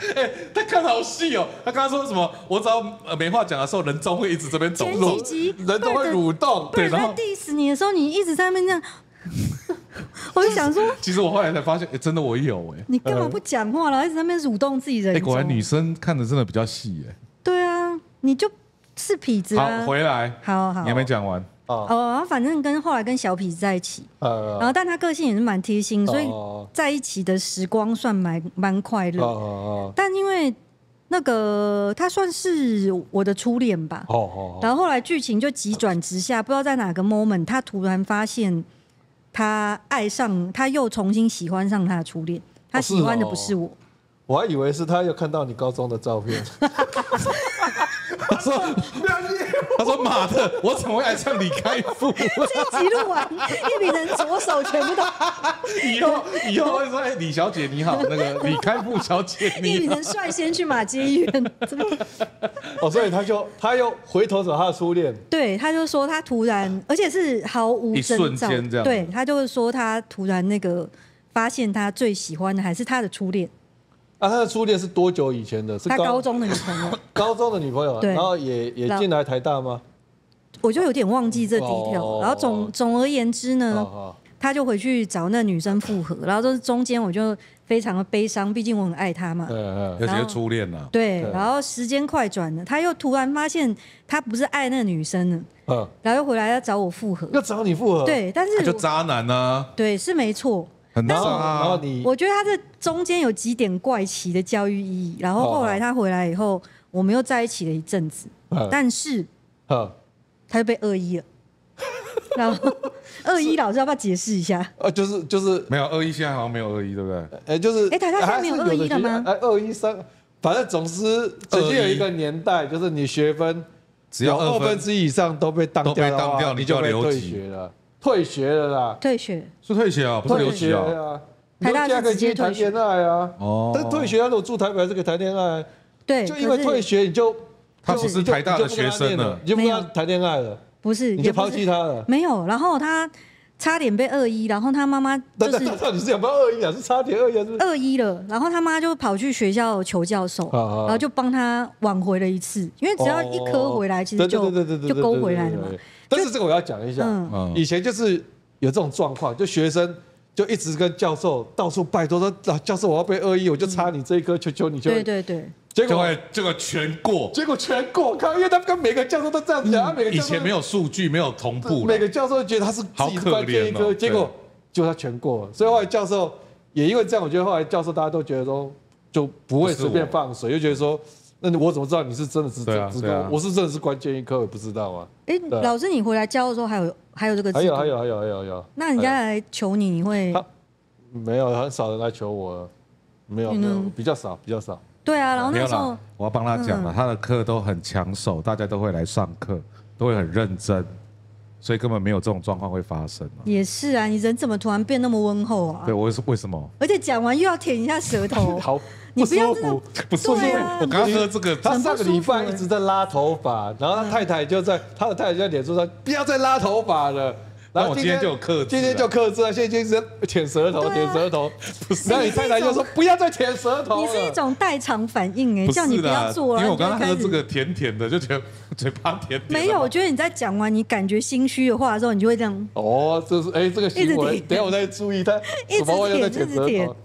哎，他看好细哦。他刚刚说什么？我只要没话讲的时候，人中会一直这边走路， 人中会蠕动。 对，然后 diss 你的时候，你一直在那边这样。我就想说， 其实我后来才发现，真的我有哎。 你干嘛不讲话了？一直在那边蠕动自己人。 哎，果然女生看的真的比较细哎。 对啊，你就是痞子啊。 好，回来。 好好， 你还没讲完。 哦，然后反正跟后来跟小痞子在一起，然后但他个性也是蛮贴心，所以在一起的时光算蛮蛮快乐。但因为那个他算是我的初恋吧，然后后来剧情就急转直下，不知道在哪个 moment， 他突然发现他爱上，他又重新喜欢上他的初恋，他喜欢的不是我。 我还以为是他又看到你高中的照片。 他说：“他说妈的，我怎么会爱上李开复？” 这一集录完，叶秉成左手全部都。 以后以后会说：“哎，李小姐你好，那个李开复小姐你好。” 叶秉成率先去马偕医院。 哦，所以他就他又回头找他的初恋。 对，他就说他突然，而且是毫无征兆，这样。对，他就是说他突然那个发现他最喜欢的还是他的初恋。 啊，他的初恋是多久以前的？是他高中的女朋友。 高中的女朋友，然后也也进来台大吗？ 我就有点忘记这 detail。然后总总而言之呢，他就回去找那女生复合，然后这中间我就非常的悲伤，毕竟我很爱她嘛。 对，尤其是初恋啊。 对，然后时间快转了，他又突然发现他不是爱那个女生了，嗯，然后又回来要找我复合， 要找你复合。 对，但是就渣男啊。 对，是没错。 很渣啊！ 然后你， 我觉得他这中间有几点怪奇的教育意义。然后后来他回来以后，我们又在一起了一阵子，但是他就被二一了。然后二一老师要不要解释一下？ 呃，就是就是没有二一，现在好像没有二一，对不对？ 哎，就是哎，台大现在没有二一了吗？ 哎，二一三，反正总之曾经有一个年代，就是你学分只要二分之一以上都被当掉的话，你就被退学了。退学了啦！ 退学是退学啊，不是留级啊。 台大是直接谈恋爱啊。哦。但是退学，他如果住台北还是可以谈恋爱。 对。 就因为退学，你就他不是台大的学生了， 你就不跟他谈恋爱了。 不是， 你就抛弃他了。 没有，然后他差点被二一，然后他妈妈就是。 到底是有没有二一啊？是差点二一还是？ 二一了，然后他妈就跑去学校求教授，然后就帮他挽回了一次，因为只要一颗回来，其实就就勾回来了嘛。 但是这个我要讲一下，以前就是。有这种状况，就学生就一直跟教授到处拜托说：“啊，教授，我要被二一，我就差你这一科，求求你。” 对对对， 结果这个全过， 结果全过，看，因为他跟每个教授都这样讲，每个以前没有数据，没有同步， 每个教授觉得他是自己关键一科，结果就他全过了。所以后来教授也因为这样，我觉得后来教授大家都觉得说就不会随便放水，就觉得说。那我怎么知道你是真的是资格？我是真的是关键一科，我不知道啊。 哎，老师，你回来教的时候还有还有这个？ 还有还有还有还有还有。 那人家来求你，你会？ 没有，很少人来求我，没有没有，比较少比较少。 对啊，然后那时候我要帮他讲了，他的课都很抢手，大家都会来上课，都会很认真，所以根本没有这种状况会发生。 也是啊，你人怎么突然变那么温厚啊？ 对，我是为什么？ 而且讲完又要舔一下舌头。 好。 你不要不舒服。我刚喝这个， 他上个礼拜一直在拉头发，然后他太太就在他的太太就在脸书上不要再拉头发了。然后我今天就有克制， 今天就克制了，现在就是舔舌头，舔舌头。然后你太太就说不要再舔舌头了。 你是一种代偿反应哎，叫你不要做了。 因为我刚刚喝这个甜甜的，就觉得嘴巴甜甜。 没有，我觉得你在讲完你感觉心虚的话的时候，你就会这样。 哦，这是哎这个行为，等下我再注意他什么会在舔舌头。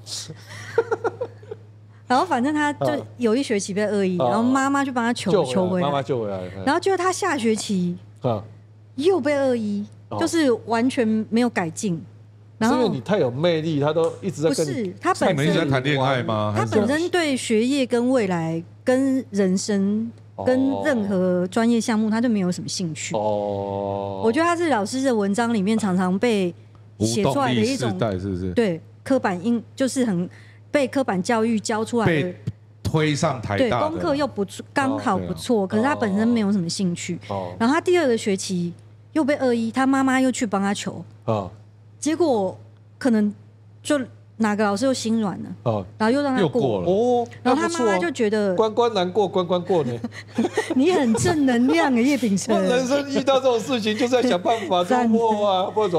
然后反正他就有一学期被二一，然后妈妈就帮他求求回来， 妈妈救回来。 然后结果他下学期又被二一，就是完全没有改进。 然后因为你太有魅力，他都一直在跟你。 不是他本身一直在谈恋爱吗？ 他本身对学业跟未来跟人生跟任何专业项目，他就没有什么兴趣。哦，我觉得他是老师的文章里面常常被写出来的一种， 是不是？ 对，刻板印就是很。被刻板教育教出来的， 被推上台大， 对，功课又不错，刚好不错，可是他本身没有什么兴趣。然后他第二个学期又被二一，他妈妈又去帮他求，结果可能就哪个老师又心软了，然后又让他过了。哦，然后他妈妈就觉得关关难过关关过呢。 你很正能量的叶秉成。 人生遇到这种事情，就是要想办法突破啊，不然怎么办？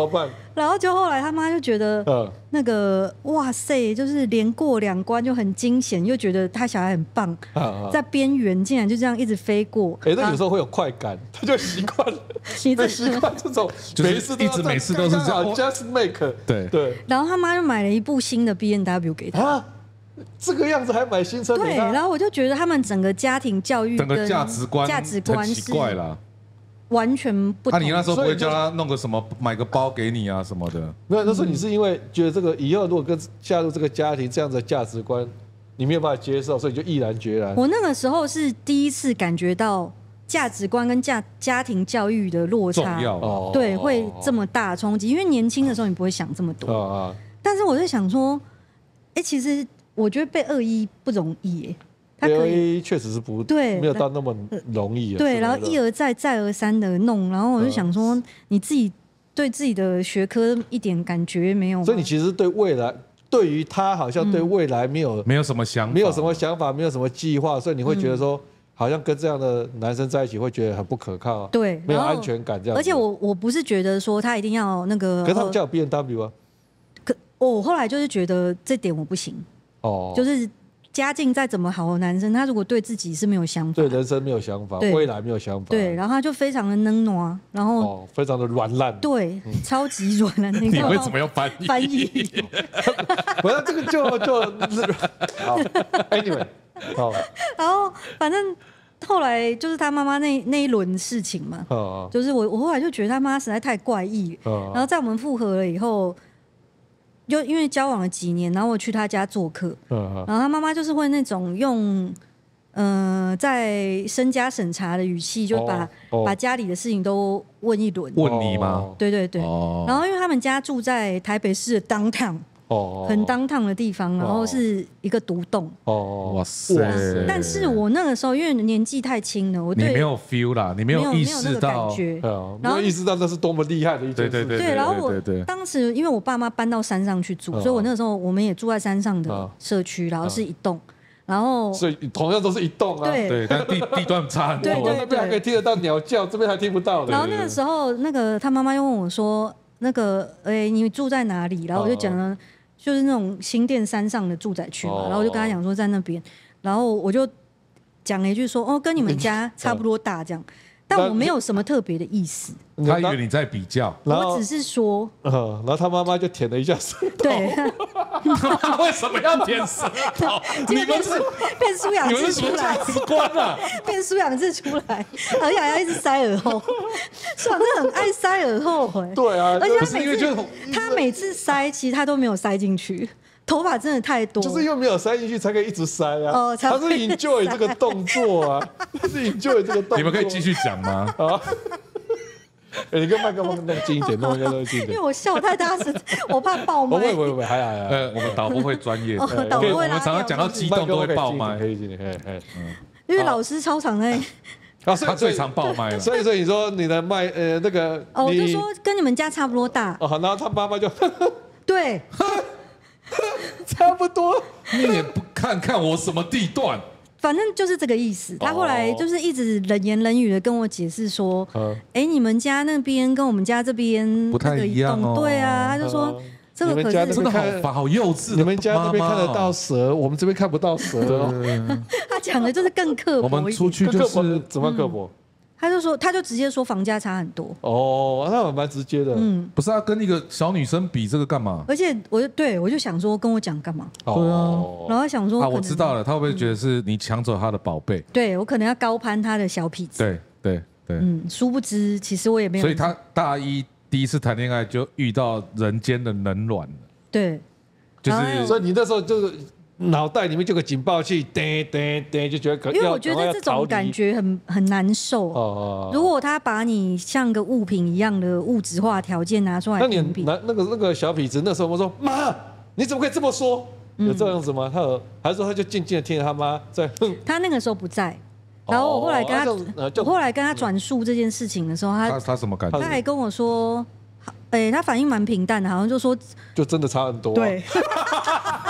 然后就后来他妈就觉得， 嗯那个哇塞，就是连过两关就很惊险，又觉得他小孩很棒， 啊在边缘竟然就这样一直飞过。 哎，那有时候会有快感，他就习惯了， 你这习惯这种就是每一次都一直每次都是这样 ，just make， 对对然后他妈就买了一部新的 B M W 给他。 啊，这个样子还买新车给对， 他， 然后我就觉得他们整个家庭教育跟整个价值观价值观很奇是怪啦。 完全不那、 同。 你那时候不所以就会叫他弄个什么买个包给你啊什么的？ 没有，那时候你是因为觉得这个以后如果跟加入这个家庭这样子的价值观，你没有办法接受，所以你就毅然决然。 我那个时候是第一次感觉到价值观跟家家庭教育的落差， 重要哦对，会这么大冲击。因为年轻的时候你不会想这么多， 啊啊， 但是我在想说，哎、其实我觉得被恶意不容易耶，他可以。 A 确实是不对没有到那么容易啊。 对， 是的然后一而再再而三的弄，然后我就想说，你自己对自己的学科一点感觉没有吗？ 所以你其实对未来，对于他好像对未来没有、 没有什么想法， 没有什么想法，没有什么计划，所以你会觉得说，好像跟这样的男生在一起会觉得很不可靠， 对，然后没有安全感这样子。 而且我我不是觉得说他一定要那个， 可是他们呃家有 B M W 啊， 可我后来就是觉得这点我不行， 哦， 就是家境再怎么好的男生，他如果对自己是没有想法对，人生没有想法， 对未来没有想法， 对，然后他就非常的能挪，然后、 哦，非常的软烂。 对，超级软的，你你知道吗为什么要翻译？ 翻译？ 不是这个就就好，Anyway，好， 然后反正后来就是他妈妈那那一轮事情嘛， 哦就是我我后来就觉得他妈实在太怪异， 哦然后在我们复合了以后，就因为交往了几年，然后我去他家做客， 嗯然后他妈妈就是会那种用，呃，在身家审查的语气，就把、 哦把家里的事情都问一轮。 问你吗？ 对对对。 哦然后因为他们家住在台北市的 downtown， 哦很 downtown 的地方，然后是一个独栋。 哦哇塞！ 但是我那个时候因为年纪太轻了，我对你没有 feel 啦，你没没有意没有那个识到感，觉。 啊，没然后有意识到那是多么厉害的一件事。 对对对，然后我对对当时因为我爸妈搬到山上去住， 哦所以我那个时候我们也住在山上的哦社区，然后是一栋，然后所以同样都是一栋啊。 对对，但地地段差很对多。 我那边还可以听得到鸟叫，这边还听不到的。 然后那个时候，那个他妈妈又问我说：“那个，哎、你住在哪里？”然后我就讲了，就是那种新店山上的住宅区嘛。 哦然后我就跟他讲说在那边，然后我就讲了一句说：“哦，跟你们家差不多大这样。”但我没有什么特别的意思， 他以为你在比较， 然后我只是说， 嗯，然后他妈妈就舔了一下舌头。 对， 为什么要舔舌头？ 结果变苏变苏养你们是什么志出来价，值观啊？ 变苏养志出来，而且还要一直塞耳后，苏养志很爱塞耳后哎、 对啊， 而且就他每次因为就他每次塞，其实他都没有塞进去，头发真的太多。 就是因为没有塞进去，才可以一直塞啊。 哦才他是会 enjoy 这个动作啊，他是 enjoy 这个动作。 你们可以继续讲吗？ 啊。哎你跟麦克风弄近一点，弄一下弄近一点。 因为我笑太大声，我怕爆麦。 不会不会不会，还好还好。 呃，我们导播会专业的， 哦可以我导播会拉们常常讲到激动都会爆麦可，以进，可以可以。 因为老师超常在， 啊，所以他最常爆麦了。 所以所以你说你的麦呃那个， 哦，我就你说跟你们家差不多大， 哦，然后他妈妈就对， 差不多。 你也不看看我什么地段， 反正就是这个意思。他后来就是一直冷言冷语的跟我解释说， 嗯哎，你们家那边跟我们家这边不太那个一样哦栋对啊，他就说嗯这个可你们家那是真的好看烦，好幼稚的妈妈哦。 你们家那边看得到蛇，我们这边看不到蛇哦。 他讲的就是更刻我薄一点。 们出去就刻薄是怎么刻薄？ 他就说，他就直接说房价差很多， 哦，那还蛮直接的。 嗯， 不是要跟一个小女生比这个干嘛？ 而且我就对我就想说跟我讲干嘛， 哦， 然后想说啊， 可能我知道了，他会不会觉得是你抢走他的宝贝？ 对我可能要高攀他的小痞子， 对对对， 嗯，殊不知其实我也没有， 所以他大一第一次谈恋爱就遇到人间的冷暖了， 对就然后是所以你那时候就是脑袋里面就有个警报器，叮叮叮，就觉得可因为我觉得这种感觉很很难受。 哦。 如果他把你像个物品一样的物质化条件拿出来那你评比， 那那个那个小痞子那时候我说妈，你怎么可以这么说？有这样子吗？他有还是说他就静静的听着他妈在哼？ 他那个时候不在，然后我后来跟他， 哦这样呃就我后来跟他转述这件事情的时候， 他他他什么感觉？ 他还跟我说，哎、他反应蛮平淡的，好像就说就真的差很多啊。 对，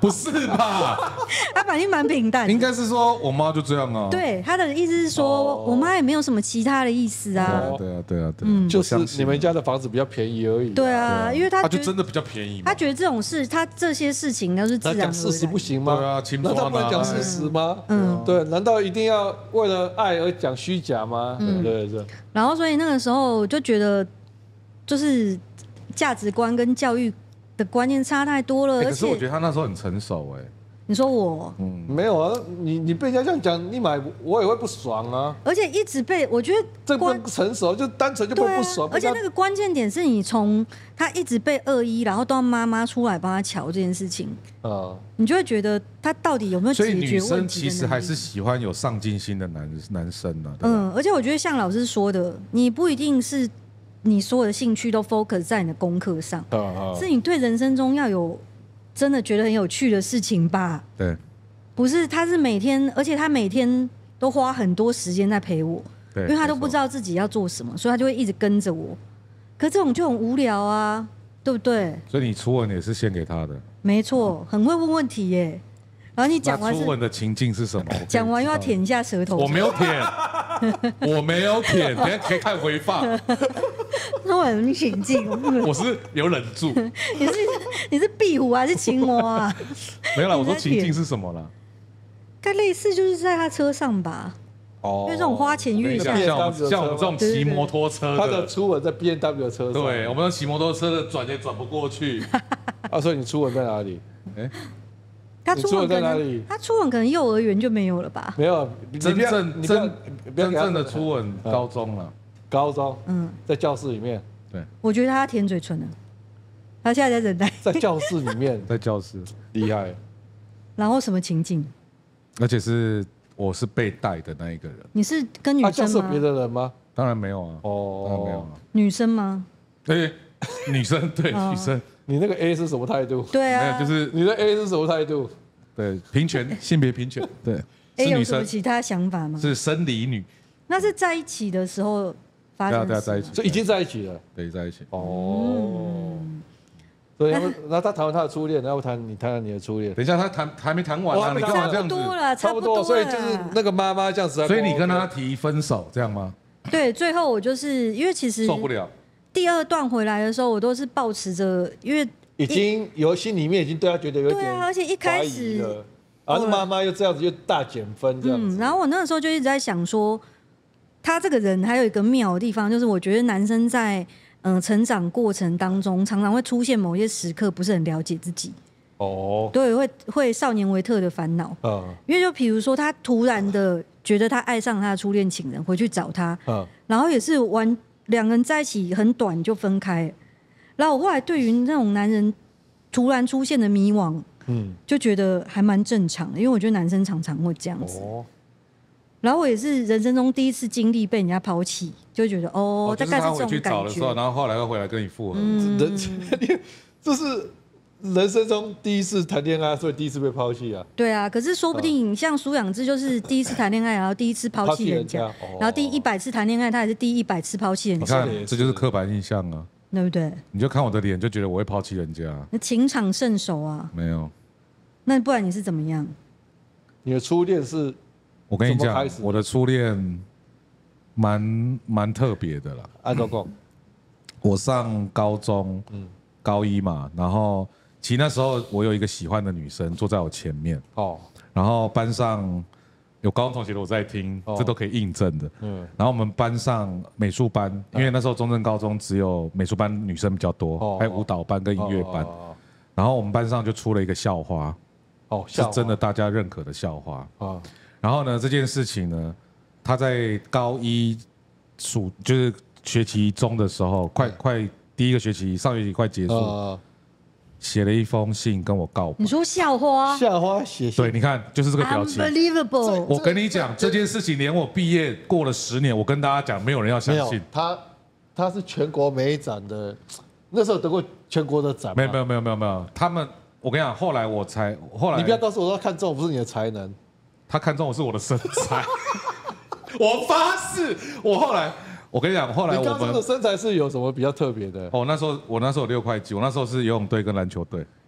不是吧？ 他反应蛮平淡的。 应该是说我妈就这样啊。 对，他的意思是说， 哦我妈也没有什么其他的意思啊。 对啊，对啊，对啊， 嗯就是你们家的房子比较便宜而已。 对啊，因为他他觉得就真的比较便宜嘛。 他觉得这种事，他这些事情都是自然而那讲事实然不。行吗？ 对啊轻难道装啊不能讲事实吗？ 嗯对，难道一定要为了爱而讲虚假吗？ 嗯对对对。 然后所以那个时候我就觉得，就是价值观跟教育的观念差太多了。而欸可是我觉且得他那时候很成熟哎。 你说我， 嗯， 没有啊，你你被人家这样讲，你买我也会不爽啊。 而且一直被我觉得这不关成熟，就单纯就对啊会不爽。， 而且那个关键点是你从他一直被恶意，然后到妈妈出来帮他瞧这件事情， 啊， 你就会觉得他到底有没有所以解决女生问题的能力其实还是喜欢有上进心的男男生呢、啊。对吧嗯，而且我觉得像老师说的，你不一定是你所有的兴趣都 focus 在你的功课上， 啊啊是你对人生中要有真的觉得很有趣的事情吧？ 对不是，他是每天，而且他每天都花很多时间在陪我， 对， 因为他都没错不知道自己要做什么，所以他就会一直跟着我。可这种就很无聊啊，对不对？ 所以你初吻也是献给他的。 没错，很会问问题耶。然后你讲完是那初吻的情境是什么？我可以讲完又要知道舔一下舌头， 我没有舔，我没有舔，等一下可以看回放。 那我很情境， 我是有忍住， 你是你是壁虎还是青蛙啊？ 没有啦。我说你在舔情境是什么啦？ 该类似就是在他车上吧， 哦因为这种花前月下等一下，像我们 B M W 像我们这种骑摩托车他的的， 初吻在 B M W 的车上。 对，我们骑摩托车的转也转不过去。 啊，所以你初吻在哪里？ 他初吻可你初吻在哪能里他初吻可能幼儿园就没有了吧？ 没有，你真不要正你不要真不要给他真正的初吻，高中了。 高中嗯， 在教室里面， 对， 我觉得他舔嘴唇了，他现在在忍耐。 在教室里面在教室， 厉害。 然后什么情境？ 而且是我是被带的那一个人， 你是跟女啊，教生吗？ 室有别的人吗？ 当然没有啊，当然没有哦， 啊。 女生吗？ 对，女生对哦女生你那个 A 是什么态度？ 对啊， 没有，就是你的 A 是什么态度？ 对平权，性别平权，对， A 是女有什么生， 其他想法吗？ 是生理女， 那是在一起的时候发对啊生的事吗对啊在一起， 所以已经在一起了。 对，在一起。 哦，所以他们，然后他谈完他的初恋，然后谈你谈谈你的初恋， 等一下，他谈还没谈完啊， 哦还没谈你干嘛这样差不多子？ 了，差差不多。 不多了。 所以就是那个妈妈这样子， 所以你跟他提分手这样吗？ 对，最后我就是因为其实受不了， 第二段回来的时候，我都是抱持着，因为已经有心里面已经对他觉得有点对啊，而且一开怀疑始了，然后妈妈又这样子又大减分这样嗯， 子， 然后我那个时候就一直在想说，他这个人还有一个妙的地方，就是我觉得男生在嗯、呃成长过程当中，常常会出现某些时刻不是很了解自己， 哦， 对，会会少年维特的烦恼。 嗯因为就比如说，他突然的觉得他爱上他的初恋情人，回去找他， 嗯， 然后也是完两个人在一起很短就分开。然后我后来对于那种男人突然出现的迷惘， 嗯， 就觉得还蛮正常的，因为我觉得男生常常会这样子。 哦， 然后我也是人生中第一次经历被人家抛弃，就觉得哦， 哦， 大就是他回去概是这种感找的时候， 觉。 然后后来又回来跟你复合。 嗯人，这是人生中第一次谈恋爱，所以第一次被抛弃啊， 对啊，可是说不定像苏养志就是第一次谈恋爱，然后第一次抛弃人家， 抛弃人家哦然后第一百次谈恋爱，他也是第一百次抛弃人你家， 看，这就是刻板印象啊！ 对不对？ 你就看我的脸，就觉得我会抛弃人家， 那情场甚熟啊， 没有。 那不然你是怎么样？ 你的初恋是我跟你讲怎么开始， 我的初恋蛮蛮特别的啦。 按照讲， 我上高中， 嗯高一嘛，然后其实那时候我有一个喜欢的女生坐在我前面， 哦， 然后班上有高中同学的我在听， 哦这都可以印证的。 嗯， 然后我们班上美术班，因为那时候中正高中只有美术班女生比较多， 哦还有舞蹈班跟音乐班。 哦然后我们班上就出了一个校花， 哦， 是笑话真的大家认可的校花。 啊， 然后呢，这件事情呢，他在高一暑就是学期中的时候，快快第一个学期上学期快结束， 呃， 写了一封信跟我告白你。说校花校花写信对，你看，就是这个表情。 ，unbelievable， 我跟你讲这件事情，连我毕业过了十年，我跟大家讲，没有人要相没有信。 他，他是全国美展的，那时候得过全国的展吗， 没有没有没有没有没有，他们，我跟你讲，后来我才后来， 你不要告诉我说看中不是你的才能， 他看中我是我的身材，我发誓，我后来，我跟你讲，后来我你刚刚的们， 身材是有什么比较特别的？ 哦，那时候我那时候有六块肌，我那时候是游泳队跟篮球队，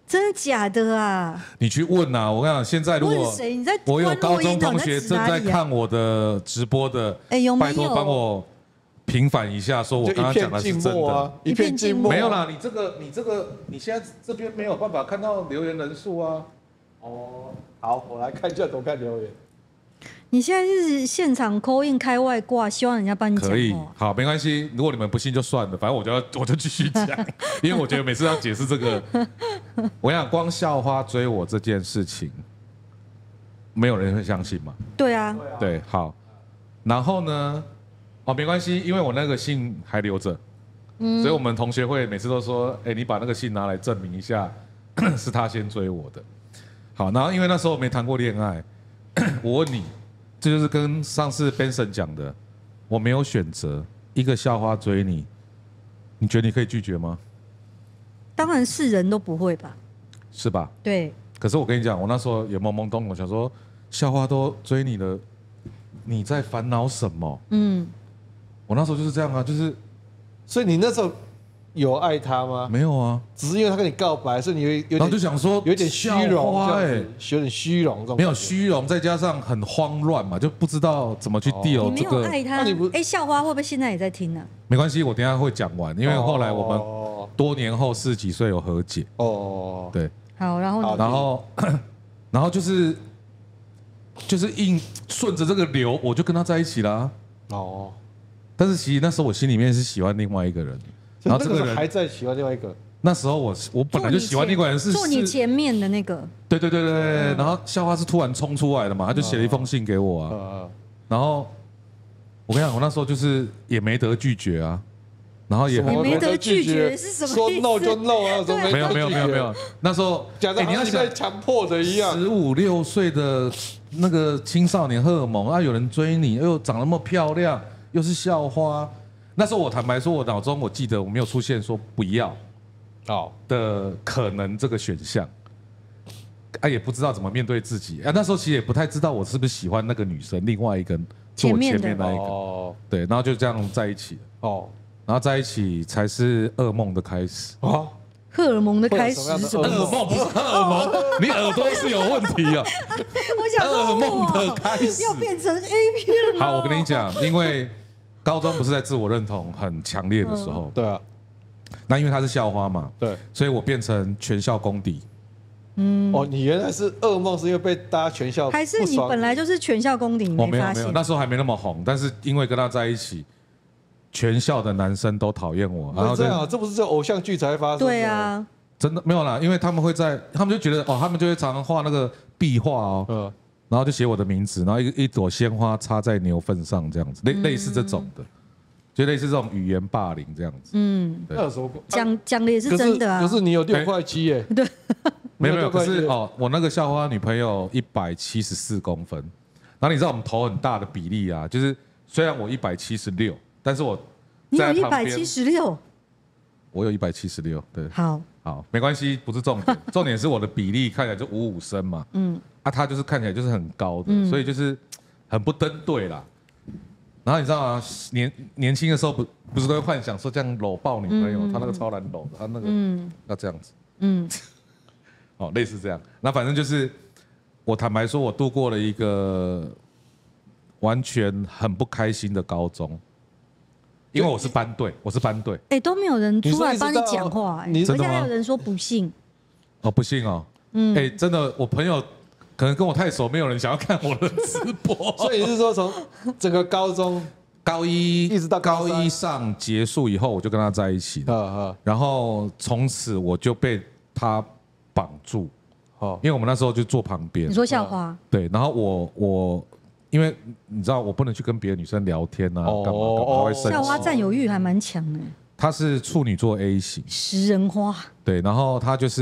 真的假的啊？ 你去问啊！我跟你讲，现在如果问谁？你在我有高关录音哦中同学正在看我的直播的， 哎，有没有？ 拜托帮我平反一下，说我刚刚讲的是真的。 一片静默， 没有啦，你这个你这个你现在这边没有办法看到留言人数啊。 哦，好，我来看一下，多看留言。 你现在是现场 call in 开外挂，希望人家帮你讲话。 可以，好，没关系。如果你们不信就算了，反正我就要我就继续讲，因为我觉得每次要解释这个，我想光校花追我这件事情，没有人会相信嘛。 对啊， 对，好。然后呢，哦，没关系，因为我那个信还留着，嗯，所以我们同学会每次都说，哎，你把那个信拿来证明一下，是他先追我的。好，然后因为那时候我没谈过恋爱，我问你。这就是跟上次 Benson 讲的，我没有选择一个校花追你，你觉得你可以拒绝吗？ 当然是人都不会吧， 是吧？ 对。 可是我跟你讲，我那时候也懵懵懂懂，想说校花都追你了，你在烦恼什么？嗯，我那时候就是这样啊，就是， 所以你那时候有爱他吗？ 没有啊， 只是因为他跟你告白，所以你有有点， 然后就想说有点虚荣， 哎， 有点虚荣这种。 没有虚荣，再加上很慌乱嘛，就不知道怎么去 deal 这个。 你没有爱他，哎，校花会不会现在也在听呢？ 没关系，我等一下会讲完，因为后来我们多年后四十几岁有和解。哦，对。 好，然后然后然后就是就是硬顺着这个流，我就跟他在一起啦。哦，但是其实那时候我心里面是喜欢另外一个人。 然后这个人还在喜欢另外一个。 那时候我我本来就喜欢另外一个人，是坐你前面的那个。 对对对对对。然后校花是突然冲出来的嘛，他就写了一封信给我啊。然后我跟你讲，我那时候就是也没得拒绝啊，然后也没得拒绝是什么？ 说 no 就 no 啊， 没有没有没有没有。那时候假的，你要被强迫的一样。 十五六岁的那个青少年荷尔蒙啊，有人追你，又长那么漂亮，又是校花。那时候我坦白说，我脑中我记得我没有出现说不要哦的可能这个选项，啊也不知道怎么面对自己啊。那时候其实也不太知道我是不是喜欢那个女生，另外一个坐前面那一个，哦，对，然后就这样在一起哦，然后在一起才是噩梦的开始哦。 荷尔蒙的开始是什么？ 噩梦不是荷尔蒙，你耳朵是有问题啊！ 我想噩梦的开始要变成 A P 了。 好，我跟你讲，因为。高中不是在自我认同很强烈的时候， 对啊， 那因为他是校花嘛， 对， 所以我变成全校公敌。 嗯，哦，你原来是噩梦，是因为被大家全校还是你本来就是全校公敌？ 我没有没有，那时候还没那么红，但是因为跟他在一起，全校的男生都讨厌我。 然后这样，这不是在偶像剧才发生？ 对啊， 真的没有啦，因为他们会在，他们就觉得哦，他们就会常常画那个壁画哦。嗯。然后就写我的名字，然后一一朵鲜花插在牛粪上，这样子，类类似这种的，就类似这种语言霸凌这样子。嗯， 对， 讲讲的也是真的啊。 可是你有六块七耶？ 对， 没有没有。可是哦，我那个校花女朋友一百七十四公分，然后你知道我们头很大的比例啊，就是虽然我一百七十六，但是我你有一百七十六， 我有一百七十六，对， 好， 好，没关系，不是重点，重点是我的比例看起来就五五身嘛，嗯。啊，他就是看起来就是很高的，嗯、所以就是很不登对啦。然后你知道吗？年年轻的时候不不是都会幻想说这样搂抱女朋友，嗯、他那个超难搂的，他那个、嗯、要这样子，嗯，哦，类似这样。那反正就是我坦白说，我度过了一个完全很不开心的高中，因为我是班队，我是班队， 哎、欸，都没有人出来帮你讲话、欸， 你真的吗？ 还有人说不信， 哦，不信哦。嗯，哎，真的，我朋友可能跟我太熟，没有人想要看我的直播。 所以是说，从整个高中高一一直到高一上结束以后，我就跟他在一起了。然后从此我就被他绑住。哦，因为我们那时候就坐旁边。 你说校花？ 对，然后我我因为你知道，我不能去跟别的女生聊天啊，干嘛干嘛会生气。 校花占有欲还蛮强的。 她是处女座 A 型， 食人花。 对，然后她就是。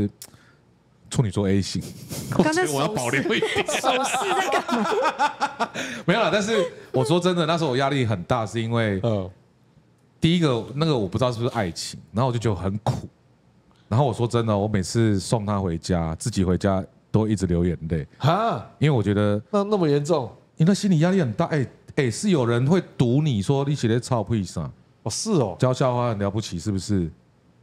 处女座 A 型，我觉得我要保留一点。 手势在干嘛？ 没有啦，但是我说真的，那时候我压力很大，是因为，呃，第一个那个我不知道是不是爱情，然后我就觉得很苦。然后我说真的，我每次送她回家，自己回家都一直流眼泪。哈，因为我觉得那那么严重， 你那心理压力很大。哎哎，是有人会堵你说你写在臭屁上。 哦，是哦， 教校花很了不起，是不是？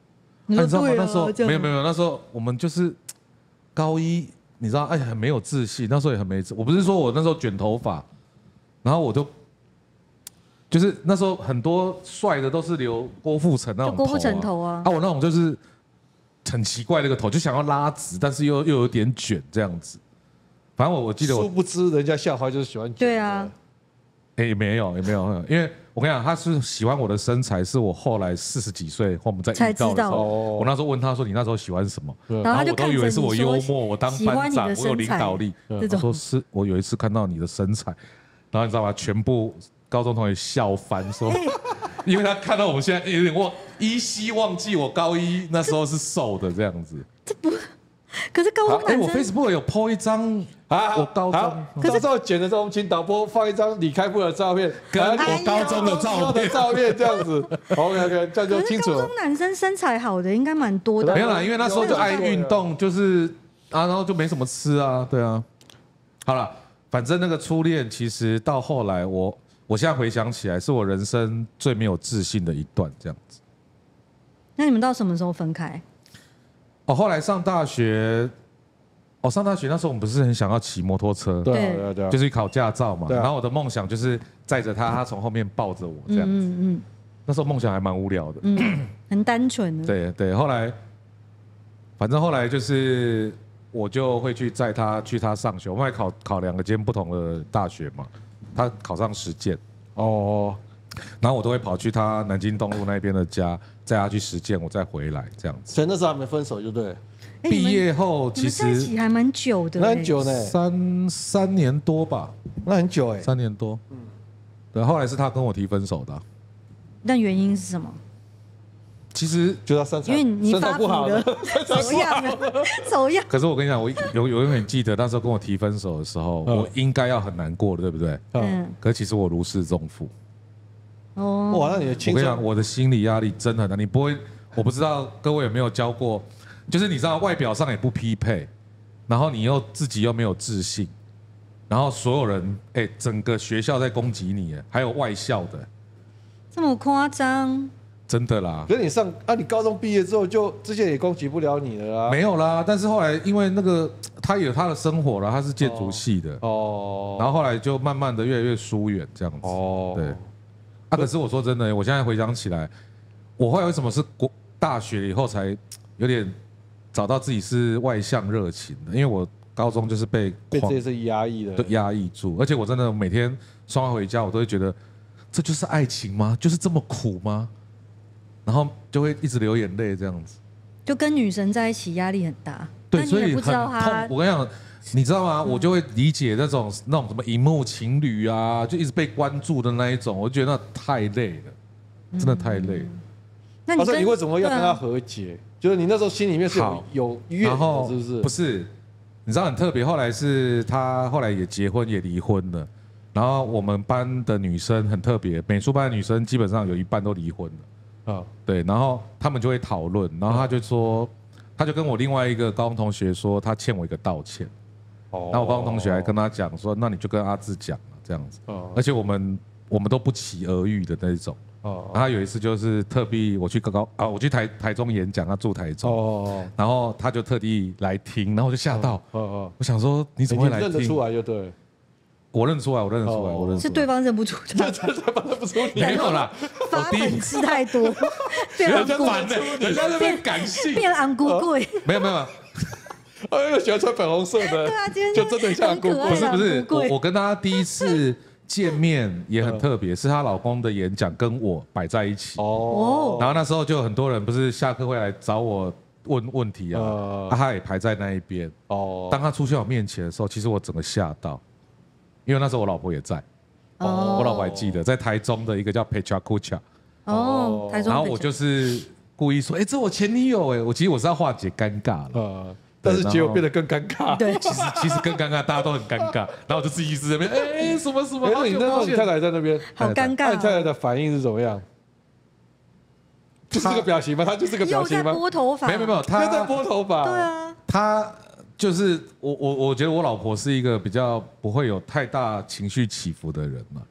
你说啊你知道吗？ 对啊那时候这样没有没有没有，那时候我们就是高一，你知道，哎，很没有自信，那时候也很没自。我不是说我那时候卷头发，然后我就就是那时候很多帅的都是留郭富城那种就郭富城头啊啊，我那种就是很奇怪的一个头，就想要拉直，但是又又有点卷这样子。反正我我记得我殊不知人家校花就是喜欢卷的。 对啊， 哎、也没有，也没有，因为我跟你讲，他是喜欢我的身材，是我后来四十几岁或我们在遇到的时才知道候， 哦我那时候问他说：“你那时候喜欢什么？” 对然后他就我都以为是我幽默，我当喜欢班长， 你的我有领身材导力。 这他说种是我有一次看到你的身材，然后你知道吗？全部高中同学笑翻，说，因为他看到我们现在有点忘，依稀忘记我高一那时候是瘦的这样子。 可是高中哎、我男生 Facebook 有 po 一张啊， 我高中好到时候剪的时候，我们请导播放一张李开复的照片， 跟啊我高中的照的片。 照片这样子。OK OK，这样就可是清楚了高中。男生身材好的应该蛮多的啊。 没有啦，因为那时候就爱运动，就是啊，然后就没什么吃啊，对啊。好了，反正那个初恋，其实到后来我，我现在回想起来，是我人生最没有自信的一段，这样子。 那你们到什么时候分开？ 哦，后来上大学，哦，上大学那时候我们不是很想要骑摩托车， 对啊对对啊对啊， 就是去考驾照嘛。 对啊然后我的梦想就是载着他，他从后面抱着我这样子。 嗯嗯那时候梦想还蛮无聊的。 嗯嗯，很单纯的。 对对，后来，反正后来就是我就会去载他去他上学，我们还考考两个间不同的大学嘛，他考上实践， 哦， 然后我都会跑去他南京东路那边的家，载他去实践，我再回来这样子。 所以那时候还没分手就对了。 哎你们毕业后其你们在一实起还蛮久的欸， 那很久呢， 三三年多吧， 那很久哎。 三年多。嗯，对，后来是他跟我提分手的啊、 那原因是什么？ 其实就他身材， 因为你身材发福了不好了，， 走样了，走样。 可是我跟你讲，我有有永远记得那时候跟我提分手的时候， 嗯我应该要很难过的，对不对？ 嗯， 嗯， 可是其实我如释重负。 哦， 哇，那你的我青跟你讲， 春， 我的心理压力真的很大。你不会，我不知道各位有没有教过，就是你知道外表上也不匹配，然后你又自己又没有自信，然后所有人哎，整个学校在攻击你，哎还有外校的， 这么夸张？ 真的啦可，是你上啊，你高中毕业之后就这些也攻击不了你了啦。 没有啦。但是后来因为那个他有他的生活了，他是建筑系的， 哦， 然后后来就慢慢的越来越疏远这样子。 哦， 对，啊，可是我说真的，我现在回想起来，我后来为什么是国大学以后才有点找到自己是外向热情的？因为我高中就是被框被这些是压抑的都。压抑住，而且我真的每天送他回家，我都会觉得这就是爱情吗？就是这么苦吗？然后就会一直流眼泪这样子。 就跟女神在一起压力很大， 对， 那你也不所以很知道她痛。我跟你讲，你知道吗？我就会理解那种那种什么荧幕情侣啊，就一直被关注的那一种，我就觉得那太累了，真的太累了。 他说那你跟你为什么要跟他对啊和解？就是你那时候心里面是有好有怨的， 然后是不是？ 不是，你知道很特别。后来是他后来也结婚也离婚了，然后我们班的女生很特别，美术班的女生基本上有一半都离婚了。 啊， 对，然后他们就会讨论，然后他就说，他就跟我另外一个高中同学说，他欠我一个道歉。 哦然后我高中同学还跟他讲说，那你就跟阿志讲啊，这样子。 哦而且我们我们都不期而遇的那一种。 哦然后他有一次就是特地我去高高啊，我去台台中演讲，他住台中， 哦然后他就特地来听，然后我就吓到， 哦哦， 我想说你你怎么会来认得出听？ 来就对了， 我认出来，我认得出来， 哦我认得出来。 是对方认不出他， 不出你没有啦， 发粉吃太多，变人家昂贵， 烦的，人家在那边感性。 变昂咕贵。 没有没有， 哎呦，喜欢穿粉红色的， 对啊，今天就真的像姑姑很可爱的不是不是昂，咕贵我我跟她第一次见面也很特别，是她老公的演讲跟我摆在一起。 哦然后那时候就有很多人不是下课会来找我问问题啊， 呃啊他也排在那一边。 哦当他出现我面前的时候，其实我整个吓到，因为那时候我老婆也在， 哦我老婆还记得在台中的一个叫 Pecha Kucha， 哦，台中北然后我就是故意说，哎，这我前女友哎，我其实我是要化解尴尬了。 呃，但是结果变得更尴尬。 对， 其实其实更尴尬，大家都很尴尬，然后我就自己一直在那边，哎，什么什么哎，， 好那你久不见那时候你太太在那边， 好尴那你太太尬哦。 的反应是怎么样？就是这个表情吗？他就是这个表又在情吗？ 拨头发， 没有没有没有， 他在他拨头发。 对，啊， 他就是我我我觉得我老婆是一个比较不会有太大情绪起伏的人嘛，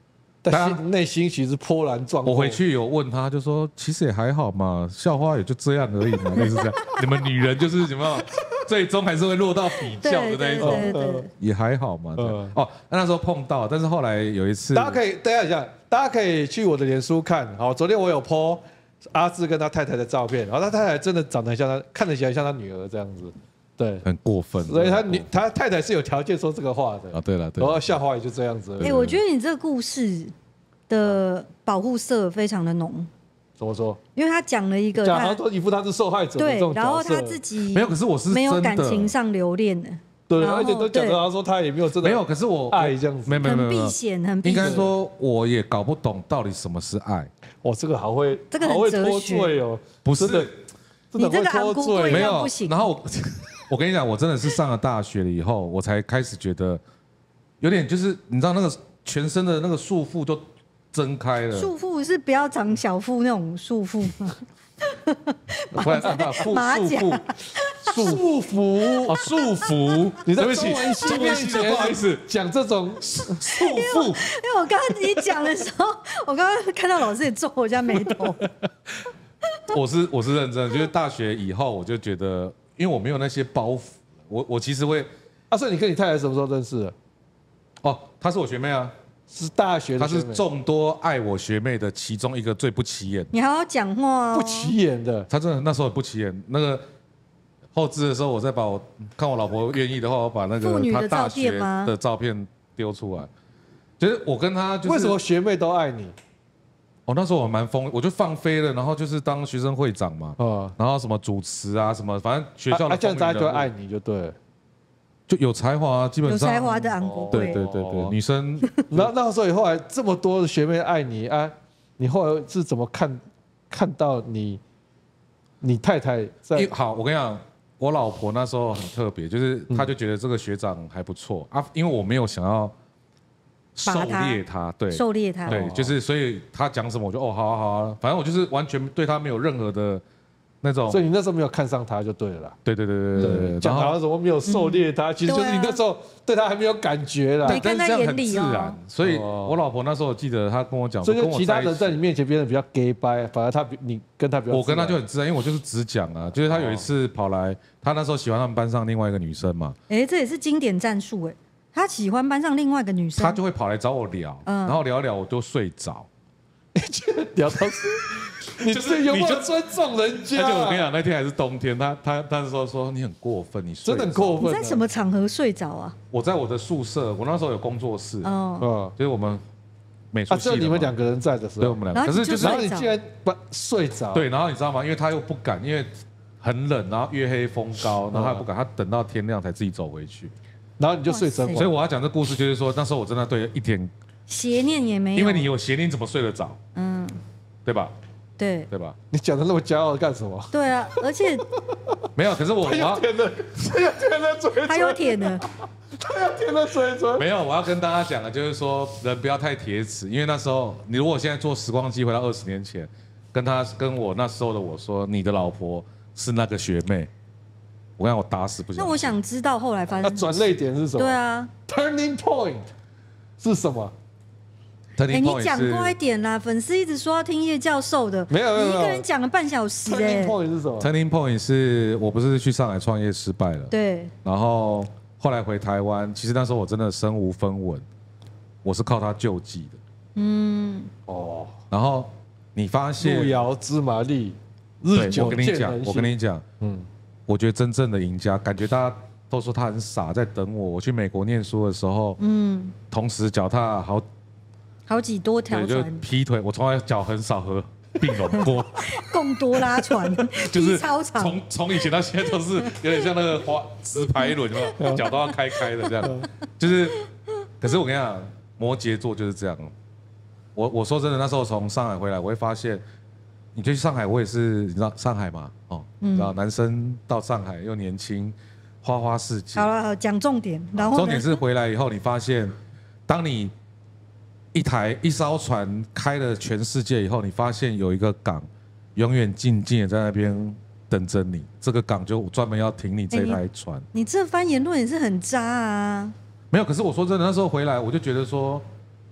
但心内心其实波澜壮阔。 我回去有问他，就说其实也还好嘛，校花也就这样而已嘛，类似这样。你们女人就是什么，最终还是会落到比较的那一种， 对对对对也还好嘛。嗯、哦，那时候碰到，但是后来有一次， 大家可以等一下，大家可以去我的脸书看。好，昨天我有 po 阿志跟他太太的照片，然后他太太真的长得像他，看得起来像他女儿这样子。对， 很过分， 所以他女他太太是有条件说这个话的啊。对了，对， 然后校花也就这样子。 哎、欸，我觉得你这个故事的保护色非常的浓。 怎么说？ 因为他讲了一个， 讲好像一副他是受害者的这种角色， 对，然后他自己没有，可是我是没有感情上留恋的。 对，而且都讲到他说他也没有真的没有，可是我爱这样子， 没有没有没有， 很避险，很避险。应该说我也搞不懂到底什么是爱。 哇，这个好会， 这个好会脱罪哦， 不是的， 你这个脱罪没有。然后我我跟你讲，我真的是上了大学了以后，我才开始觉得有点就是你知道那个全身的那个束缚都挣开了。 束缚是不要长小腹那种束缚吗？ 不然把束缚束缚哦，束缚。 你在对不起， 中文系面前不好意思讲这种束缚。 因为我刚刚你讲的时候，我刚刚看到老师也皱我家眉头。 我是我是认真的，就是大学以后我就觉得，因为我没有那些包袱，我我其实会。 啊，所以你跟你太太什么时候认识的？ 哦，她是我学妹啊。 是大学的， 她是众多爱我学妹的其中一个最不起眼。 你好好讲话哦。 不起眼的， 她真的那时候很不起眼。那个后置的时候，我再把我看我老婆愿意的话，我把那个她大学的照片丢出来。就是我跟她就是为什么学妹都爱你？ 哦，那时候我蛮疯，我就放飞了，然后就是当学生会长嘛，哦、然后什么主持啊，什么反正学校的、 啊，这样大家就爱你就对了。 就有才华、啊，基本上有才华的安国对对对对，女生。 然后那时候以后来这么多的学妹爱你啊，你后来是怎么看看到你你太太在？ 好，我跟你讲，我老婆那时候很特别，就是她就觉得这个学长还不错啊，因为我没有想要狩猎他，对， 狩猎他， 对，就是所以他讲什么我就哦好啊好啊，反正我就是完全对他没有任何的。那种， 所以你那时候没有看上他就对了啦。 对对对对对， 讲好像什么没有狩猎他，其实就是你那时候对他还没有感觉啦。 没看在眼里哦。所以我老婆那时候我记得她跟我讲， 所以其他人在你面前变得比较 gay 掰，反而他比你跟他比较。 我跟他就很自然，因为我就是只讲啊，就是他有一次跑来，他那时候喜欢他们班上另外一个女生嘛。 哎，这也是经典战术哎，他喜欢班上另外一个女生， 他就会跑来找我聊，然后聊聊我就睡着。 聊到。你就是有没有尊重人家？ 而且我跟你讲，那天还是冬天，他他他那时候说你很过分，你真的很过分。 你在什么场合睡着啊？ 我在我的宿舍，我那时候有工作室， 哦， 嗯，就是我们美术系。 只有你们两个人在的时候， 对我们两个。可是就是， 然后你竟然把睡着。 对，然后你知道吗？因为他又不敢，因为很冷，然后月黑风高，然后他不敢，他等到天亮才自己走回去。 然后你就睡着。 所以我要讲这故事，就是说那时候我真的对一点邪念也没有， 因为你有邪念，怎么睡得着？嗯，对吧？ 对对吧？ 你讲的那么骄傲干什么？ 对啊，而且没有，可是我他要舔了，他要舔了嘴唇， 他又舔了， 他要舔了嘴唇。 没有，我要跟大家讲的就是说，人不要太铁齿，因为那时候你如果现在坐时光机回到二十年前，跟他跟我那时候的我说，你的老婆是那个学妹，我跟你讲，我打死不相信。 那我想知道后来发生什么。 转捩点是什么？ 对啊 ，Turning Point 是什么？ 哎，你讲快一点啦！粉丝一直说要听叶教授的， 没有没有， 你一个人讲了半小时哎。 Turning Point 是什么 ？Turning Point 是我不是去上海创业失败了， 对， 然后后来回台湾，其实那时候我真的身无分文，我是靠他救济的。嗯，哦，然后你发现路遥知马力，日久见人心。 我跟你讲，嗯，我觉得真正的赢家，感觉大家都说他很傻，在等我。我去美国念书的时候，嗯，同时脚踏好。 好几多条船， 就劈腿，我从来脚很少和并拢过。 贡多拉船就是超长， 从从以前到现在都是有点像那个滑直排轮，脚都要开开的这样。就是，可是我跟你讲，摩羯座就是这样。我我说真的，那时候从上海回来，我会发现，你就去上海，我也是，你知道上海嘛？哦，你知道男生到上海又年轻，花花世界。 好了，好讲重点，然后重点是回来以后，你发现，当你一台一艘船开了全世界以后，你发现有一个港永远静静的在那边等着你，这个港就专门要停你这台船。欸、 你, 你这番言论也是很渣啊！ 没有，可是我说真的，那时候回来我就觉得说，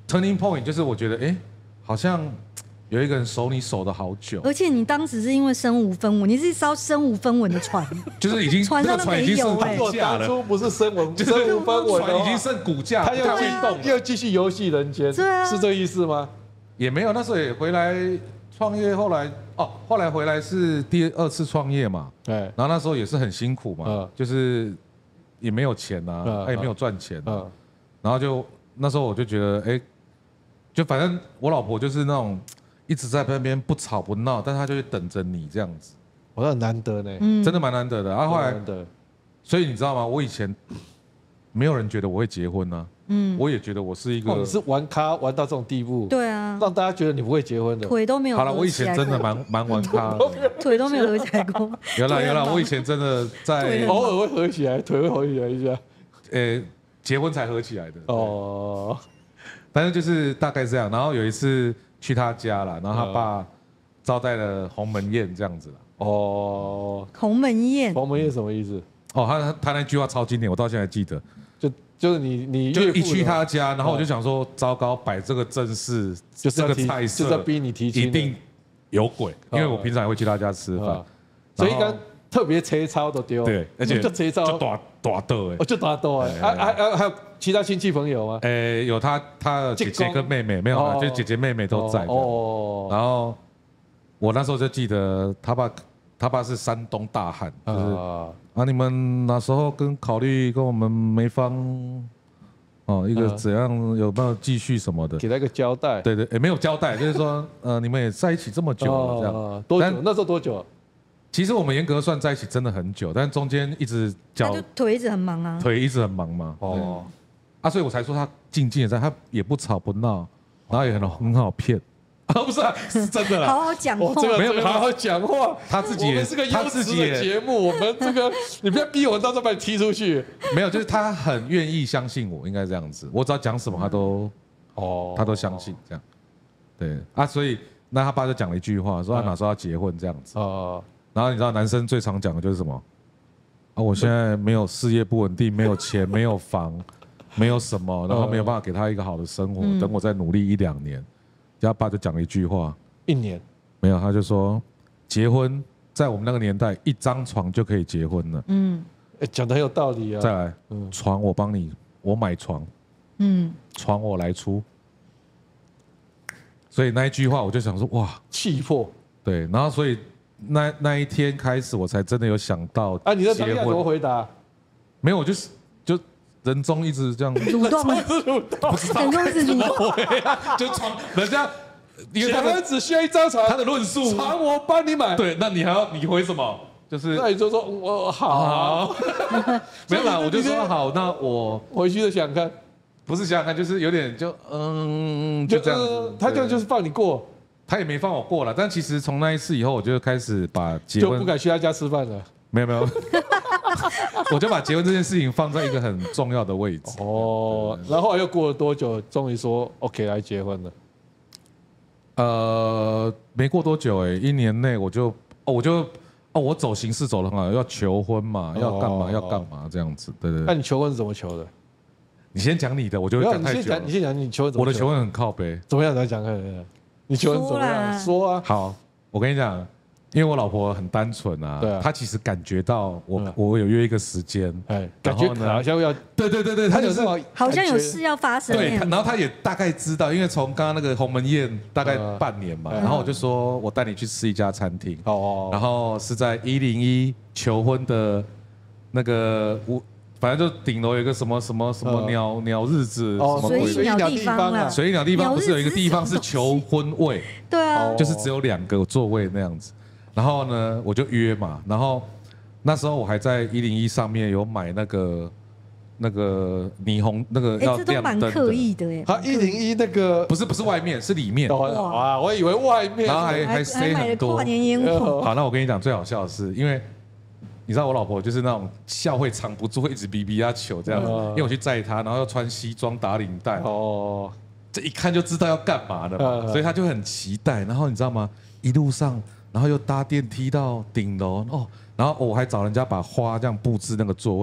turning point 就是我觉得，哎，好像有一个人守你守的好久， 而且你当时是因为身无分文，你是一艘身无分文的船， 就是已经船上都没有哎。 如果当初不是身无就是身无分文， 船已经剩骨架， 他又继动，又继续游戏人间， 对啊， 是这个意思吗？ 也没有，那时候也回来创业，后来哦，后来回来是第二次创业嘛， 对， 然后那时候也是很辛苦嘛，嗯、就是也没有钱啊，他、嗯、也没有赚钱、啊，嗯、然后就那时候我就觉得，哎，就反正我老婆就是那种一直在那边不吵不闹，但她就会等着你这样子， 我很难得呢， 嗯， 真的蛮难得的。然、啊、后后来，所以你知道吗？我以前没有人觉得我会结婚呢、啊。嗯，我也觉得我是一个， 哦、你是玩咖玩到这种地步， 对啊， 让大家觉得你不会结婚的， 腿都没有。 好了，我以前真的蛮蛮玩咖的， 腿都没有合起来过。 有啦有啦，我以前真的在偶尔会合起来，腿会合起来一下， 呃，结婚才合起来的哦。 但是就是大概这样，然后有一次去他家了，然后他爸招待了鸿门宴这样子了。 哦， 鸿门宴， 鸿门宴什么意思？ 哦，他他那句话超经典，我到现在还记得。 就就是你你就一去他家，然后我就想说，糟糕，摆这个阵势，就这个菜色， 就是逼你提亲， 一定有鬼，因为我平常也会去他家吃饭， 所以刚特别切操都丢， 对，而且就切操就大大豆哎， 哦，就大豆哎，啊啊啊，还有其他亲戚朋友吗？ 诶，有他他的姐姐跟妹妹，没有，就姐姐妹妹都在。哦，然后我那时候就记得他爸，他爸是山东大汉，就是啊，你们那时候跟考虑跟我们梅芳，哦，一个怎样有没有继续什么的， 给他一个交代。 对对，也没有交代，就是说，呃，你们也在一起这么久了，这样多久？那时候多久？ 其实我们严格算在一起真的很久，但中间一直脚腿一直很忙啊， 腿一直很忙嘛。哦，啊，所以我才说他静静的在，他也不吵不闹，然后也很很好骗。啊，不是啊，是真的啦。 好好讲话， 没有好好讲话。 他自己也是个优质的节目，我们这个你不要逼我到时候把你踢出去。 没有，就是他很愿意相信我，应该这样子。我只要讲什么，他都哦，他都相信这样。对啊，所以那他爸就讲了一句话，说他哪时候要结婚这样子。哦。然后你知道男生最常讲的就是什么？啊，我现在没有事业不稳定，没有钱，没有房，没有什么，然后没有办法给他一个好的生活。等我再努力一两年。他爸就讲了一句话， 一年没有，他就说，结婚在我们那个年代，一张床就可以结婚了。嗯， 讲得很有道理啊。 再来，嗯、床我帮你，我买床，嗯，床我来出。所以那一句话，我就想说，哇， 气魄。 对，然后所以那那一天开始，我才真的有想到啊，你在当下怎么回答？ 没有，我就是就。人中一直这样蠕动， 不知道人中一直蠕动，就床人家， 因为他们只需要一张床， 他的论述， 床我帮你买， 对，那你还要你回什么？就是那你就说我好， 没有啦，我就说好，那我回去就想看， 不是想想看，就是有点就嗯，就这样子， 他这样就是放你过， 他也没放我过了，但其实从那一次以后，我就开始把结婚就不敢去他家吃饭了。 没有没有，我就把结婚这件事情放在一个很重要的位置。 哦，然后后来又过了多久，终于说 OK 来结婚了？ 呃，没过多久哎，一年内我就哦我就哦我走形式走得很好，要求婚嘛，要干嘛要干嘛这样子，对对。 那你求婚是怎么求的？ 你先讲你的，我就会讲太久了。 你先讲你求婚怎么？ 我的求婚很靠北， 怎么样来讲看？你求婚怎么样？说啊。 好，我跟你讲。因为我老婆很单纯啊，啊她其实感觉到我、嗯、我有约一个时间， 哎，感觉好像要对对对对，她就是好像有事要发生， 对，然后她也大概知道，因为从刚刚那个鸿门宴大概半年嘛，嗯、然后我就说我带你去吃一家餐厅，哦，然后是在一零一求婚的那个屋。反正就顶楼有一个什么什么什么鸟、呃、鸟日子， 哦， 什么水鸟地方啊， 水鸟地方不是有一个地方是求婚位， 对啊， 就是只有两个座位那样子。然后呢，我就约嘛，然后那时候我还在一零一上面有买那个那个霓虹那个要亮灯的， 蛮刻意的哎。 他一零一那个不是不是外面是里面， 哇，我以为外面， 然后还还塞很多跨年烟火。 好，那我跟你讲最好笑的是，因为你知道我老婆就是那种笑会藏不住，会一直逼逼她求这样子，因为我去载她，然后要穿西装打领带，哦，这一看就知道要干嘛的嘛，所以她就很期待。然后你知道吗？一路上。然后又搭电梯到顶楼哦，然后我还找人家把花这样布置那个座位，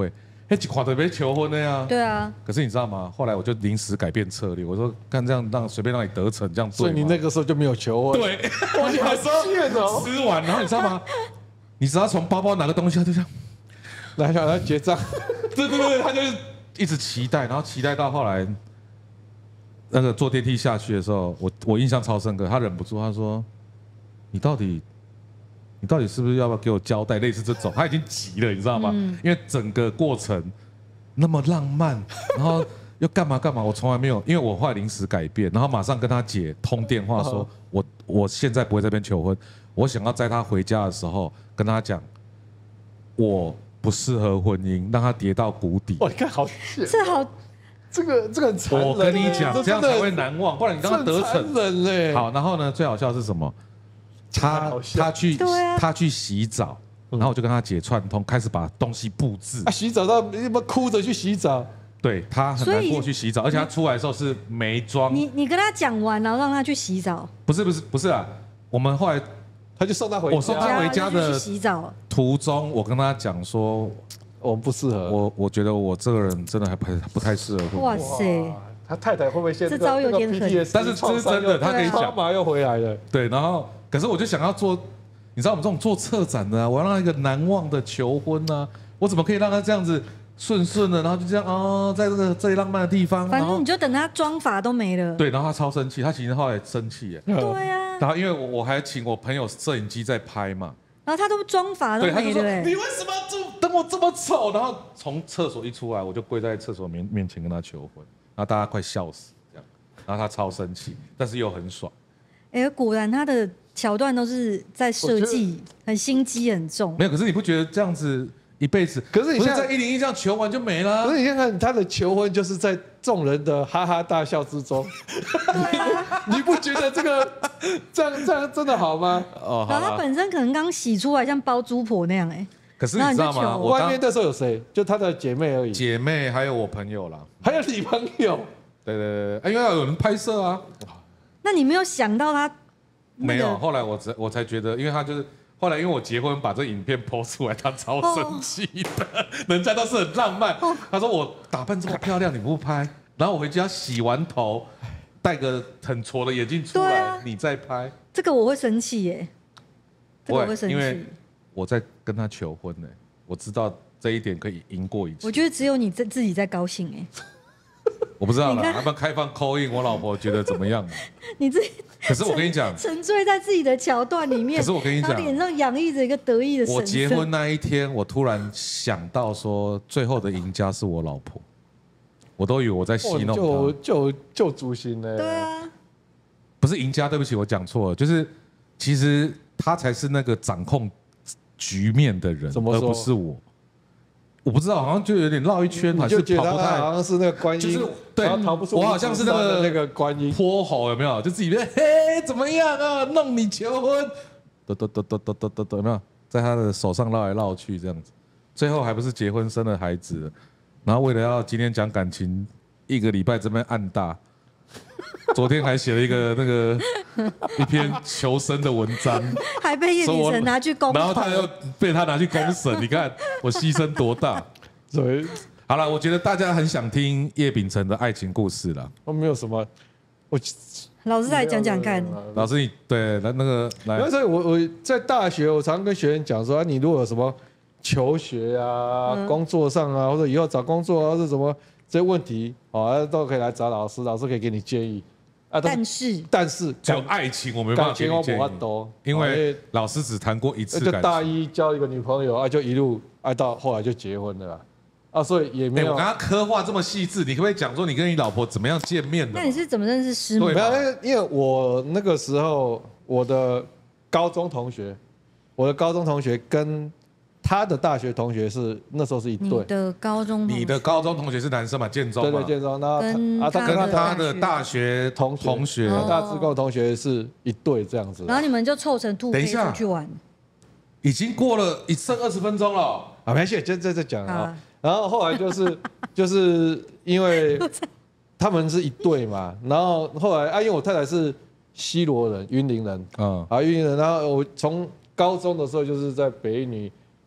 哎，几款都被求婚的呀。 对啊。 可是你知道吗？后来我就临时改变策略，我说干这样让随便让你得逞，这样对。 所以你那个时候就没有求婚。 对， 我你还骗哦。 吃完，然后你知道吗？你只要从包包拿个东西，他就这样， 来来来结账。 对对对，他就是一直期待，然后期待到后来，那个坐电梯下去的时候，我我印象超深刻，他忍不住他说：“你到底，你到底是不是要不要给我交代？”类似这种，他已经急了，你知道吗？嗯、因为整个过程那么浪漫，然后又干嘛干嘛，我从来没有，因为我后来临时改变，然后马上跟他姐通电话说：“哦、我我现在不会在这边求婚，我想要在他回家的时候跟他讲，我。”不适合婚姻，让他跌到谷底。 哇，你看好， 这好， 这个这个很残忍。 我跟你讲，这样才会难忘，不然你让他得逞。 人嘞。 好，然后呢，最好笑是什么？他他去他去洗澡，然后我就跟他姐串通，开始把东西布置。 啊，洗澡到你不哭着去洗澡？ 对他很难过去洗澡，而且他出来的时候是没妆。 你你跟他讲完，然后让他去洗澡？ 不是不是不是啊，我们后来。 他就送他回家， 我送他回家的洗澡途中，我跟他讲说， 我们不适合。 我我觉得我这个人真的还不不太适合。 哇塞， 他太太会不会现在这招有点狠？ 但是这是真的，他可以讲， 马又回来了。 对，然后可是我就想要做，你知道我们这种做策展的啊，我要让他一个难忘的求婚啊，我怎么可以让他这样子顺顺的，然后就这样哦，在这个最浪漫的地方， 反正你就等他妆法都没了。 对，然后他超生气，他其实后来生气耶。 对啊。 然后因为我我还请我朋友摄影机在拍嘛， 然后他都妆法都没了。 对，他就说你为什么就等我这么丑？然后从厕所一出来，我就跪在厕所面面前跟他求婚，然后大家快笑死这样，然后他超生气，但是又很爽。 哎，果然他的桥段都是在设计，很心机很重。 没有，可是你不觉得这样子？一辈子， 可是你现在在一零一这样求完就没了。 可是你看看他的求婚，就是在众人的哈哈大笑之中。你不觉得这个这样这样真的好吗？ 哦，然后他本身可能刚洗出来，像包租婆那样哎。 可是你知道吗？ 我外面那时候有谁？就他的姐妹而已。 姐妹还有我朋友啦， 还有你朋友。 对对对，因为要有人拍摄啊。 那你没有想到他？ 没有，后来我才我才觉得，因为他就是。后来因为我结婚把这影片 po 出来，他超生气的，哦、人家都是很浪漫。哦、他说我打扮这么漂亮你不拍，然后我回家洗完头，戴个很矬的眼镜出来，啊、你再拍， 这个我会生气耶，这个我会生气， 因为我在跟他求婚呢，我知道这一点可以赢过一切。 我觉得只有你自自己在高兴哎。 我不知道啦，要不要开放 call in？ 我老婆觉得怎么样？ 你自己。 可是我跟你讲， 沉醉在自己的桥段里面。 可是我跟你讲， 他脸上洋溢着一个得意的神色。 我结婚那一天，我突然想到说，最后的赢家是我老婆。我都以为我在戏弄她。 就就就主心呢？ 对啊。 不是赢家，对不起，我讲错了。就是其实他才是那个掌控局面的人，而不是我。我不知道，好像就有点绕一圈，还是跑不太， 好像是那个观音， 就是对， 逃不出。 我好像是那个那个观音泼猴，有没有？就自己嘿怎么样啊？弄你求婚，得得得得得得得得，有没有？在他的手上绕来绕去这样子，最后还不是结婚生了孩子了，然后为了要今天讲感情，一个礼拜这边暗大。昨天还写了一个那个一篇求生的文章， 还被叶秉成拿去公审， 然后他又被他拿去公审，你看我牺牲多大。 对， 好了，我觉得大家很想听叶秉成的爱情故事了。 我没有什么，我老师来讲讲看。 老师你对来那个来， 那时候我我在大学，我常跟学员讲说，你如果有什么求学啊、嗯、工作上啊，或者以后找工作啊，或者什么。这些问题哦，都可以来找老师，老师可以给你建议啊。但是， 但是， 只有爱情我没办法给你建议，因为老师只谈过一次感情。 就大一交一个女朋友啊，就一路爱到后来就结婚了啦。啊，所以也没有。 我刚刚刻画这么细致，你可不可以讲说你跟你老婆怎么样见面的？ 那你是怎么认识师母？ 没有，因为我那个时候我的高中同学，我的高中同学跟。他的大学同学是那时候是一对。 你的高中你的高中同学是男生嘛？建中嘛？ 对对，建中。然后啊， 他跟他的大学同同学， 大自贡同学是一对这样子。 然后你们就凑成兔 K 出去玩。 已经过了一剩二十分钟了。 啊，没事，就在这讲啊。然后后来就是就是因为他们是一对嘛，然后后来啊，因为我太太是西螺人，云林人，嗯，啊云林人，然后我从高中的时候就是在北一女。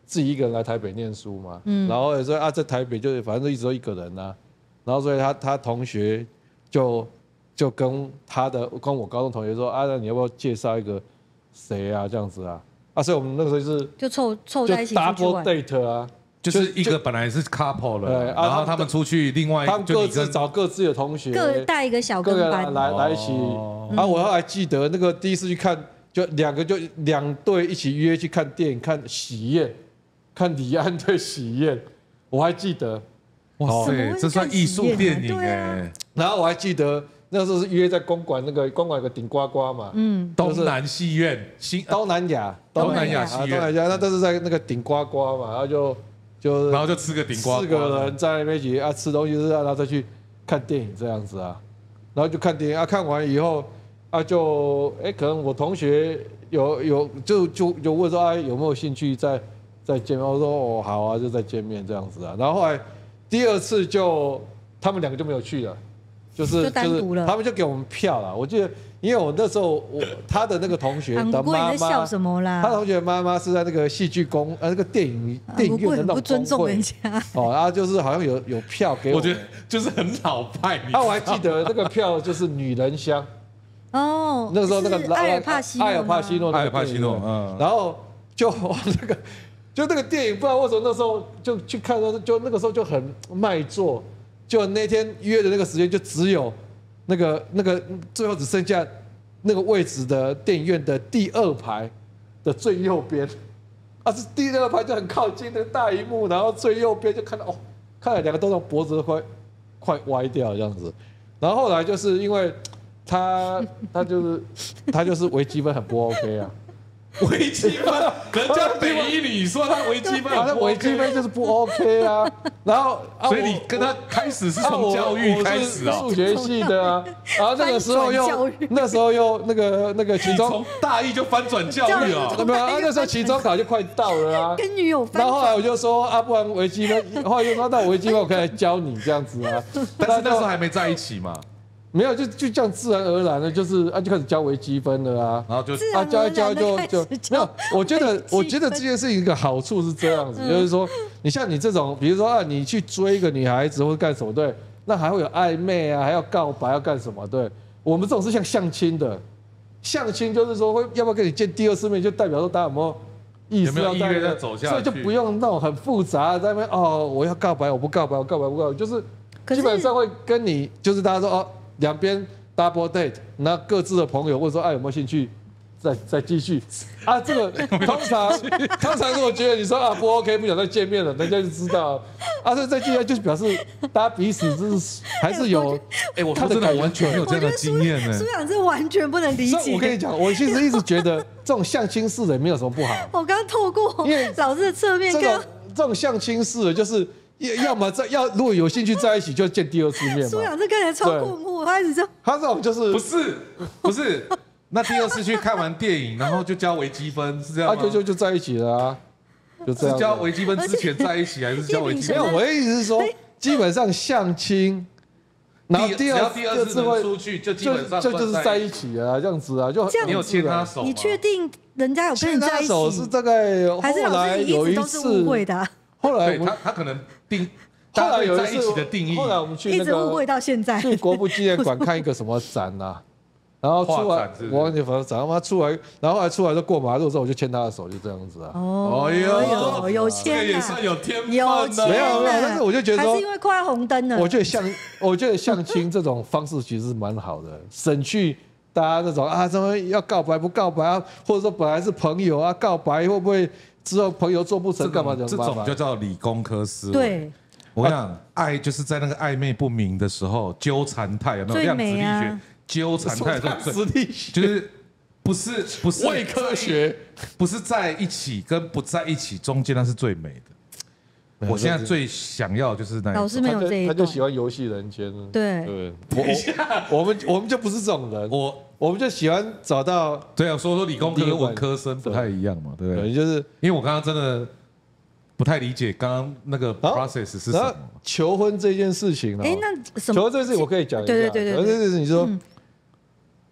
自己一个人来台北念书嘛，嗯，然后所以啊在台北就反正就一直都一个人啊，然后所以他他同学就就跟他的跟我高中同学说啊，那你要不要介绍一个谁啊这样子啊，啊，所以我们那个时候是就凑凑在一起出去玩 double date 啊。 就是一个本来是 couple 了，然后他们出去，另外他们各自找各自的同学， 各带一个小跟班来来一起。然后我还记得那个第一次去看，就两个就两队一起约去看电影，看喜宴，看李安对喜宴，我还记得。 哇塞，这算艺术电影哎！ 然后我还记得那时候是约在公馆那个公馆有个顶呱呱嘛， 嗯，东南戏院，新东南亚东南亚戏院， 东南亚那都是在那个顶呱呱嘛，然后就。就然后就吃个顶呱呱， 四个人在那边一起啊吃东西，然后再去看电影这样子啊，然后就看电影啊，看完以后啊就哎、欸，可能我同学有有就就就问说哎、啊、有没有兴趣再再见面，我说哦好啊，就再见面这样子啊，然后后来第二次就他们两个就没有去了，就是就单独了， 他们就给我们票了，我记得。因为我那时候我他的那个同学的妈妈， 笑什么啦？ 他同学妈妈是在那个戏剧工呃那个电影电影院的那种工会， 不尊重人家哦，然后就是好像有有票给我， 我觉得就是很老派。 啊，我还记得那个票就是女人香哦， 那个时候那个艾尔帕西诺， 艾尔帕西诺， 艾尔帕西诺，嗯， 然后就那个就那个电影，不知道为什么那时候就去看的时候，就那个时候就很卖座，就那天约的那个时间就只有。那个那个最后只剩下那个位置的电影院的第二排的最右边，啊，是第二排就很靠近那个大荧幕，然后最右边就看到哦，看来两个都从脖子都快快歪掉这样子，然后后来就是因为他他就是他就是微积分很不 OK 啊。 微积分，人家北一女说他微积分， 好像微积分就是不 OK 啊。然后， 所以你跟他开始是从教育开始啊， 数学系的啊。然后那个时候又那时候又那个那个期中大一就翻转教育啊， 没有啊？那时候期中考就快到了啊。 跟女友翻。 然后后来我就说啊，不然微积分，后来就说那微积分我可以来教你这样子啊。 但是那时候还没在一起嘛。 没有，就就这样自然而然的，就是啊，就开始教微积分了啊， 然后就啊教一教就就没有。我觉得，我觉得这件事情一个好处是这样子，就是说，你像你这种，比如说啊，你去追一个女孩子或者干什么，对，那还会有暧昧啊，还要告白，要干什么？对，我们这种是像相亲的，相亲就是说会要不要跟你见第二次面，就代表说大家有没有意思要再走下去， 所以就不用那种很复杂在那边哦，我要告白，我不告白，我告白不告白，就是基本上会跟你就是大家说哦。两边 double date， 那各自的朋友问说：“哎，有没有兴趣再再继续？”啊，这个通常通常如果觉得你说啊不 OK， 不想再见面了，人家就知道啊，所以再见面就是表示大家彼此就是还是有。 哎，我说真的完全没有这样的经验呢。 苏养是完全不能理解。 我跟你讲，我其实一直觉得这种相亲式的也没有什么不好。 我刚透过因为老师的侧面看， 这种相亲式的就是。要么在要如果有兴趣在一起就见第二次面嘛。 苏养这看起来超困惑，他一直这样。 他这种就是不是不是，那第二次去看完电影，然后就教微积分是这样吗？ 就就就在一起了啊，就这样。 是教微积分之前在一起，还是教微积分？ 没有，我的意思是说，基本上相亲，然后第二第二次会出去，就基本上就就是在一起啊，这样子啊，就你有牵他手？ 你确定人家有跟你在一起？ 牵他手是大概后来有一次误会的。 后来他他可能定， 后来有在一起的定义， 后来我们去那个一直误会到现在， 去国父纪念馆看一个什么展呐，然后出来我忘记反正展，他出来，然后后来出来就过马路的时候，我就牵他的手，就这样子啊。 哦哟，有牵也算有天分， 有没有没有，但是我就觉得说， 还是因为快红灯了。 我觉得相，我觉得相亲这种方式其实是蛮好的，省去大家那种啊，怎么要告白不告白啊，或者说本来是朋友啊，告白会不会？之后朋友做不成干嘛？ 这种就叫理工科思维。 对， 我跟你讲，爱就是在那个暧昧不明的时候，纠缠态有没有？量子力学纠缠态， 量子力学就是不是不是伪科学， 不是在一起跟不在一起中间那是最美的。我现在最想要就是那老师没有这一他就喜欢游戏人间。 对对，我我们我们就不是这种人，我。我们就喜欢找到对啊，所以说理工科跟文科生不太一样嘛，对不对？ 就是因为我刚刚真的不太理解刚刚那个 process 是什么。 求婚这件事情呢？ 哎，那什么？ 求婚这件事情我可以讲一下。 对对对对。 求婚这件事情，你说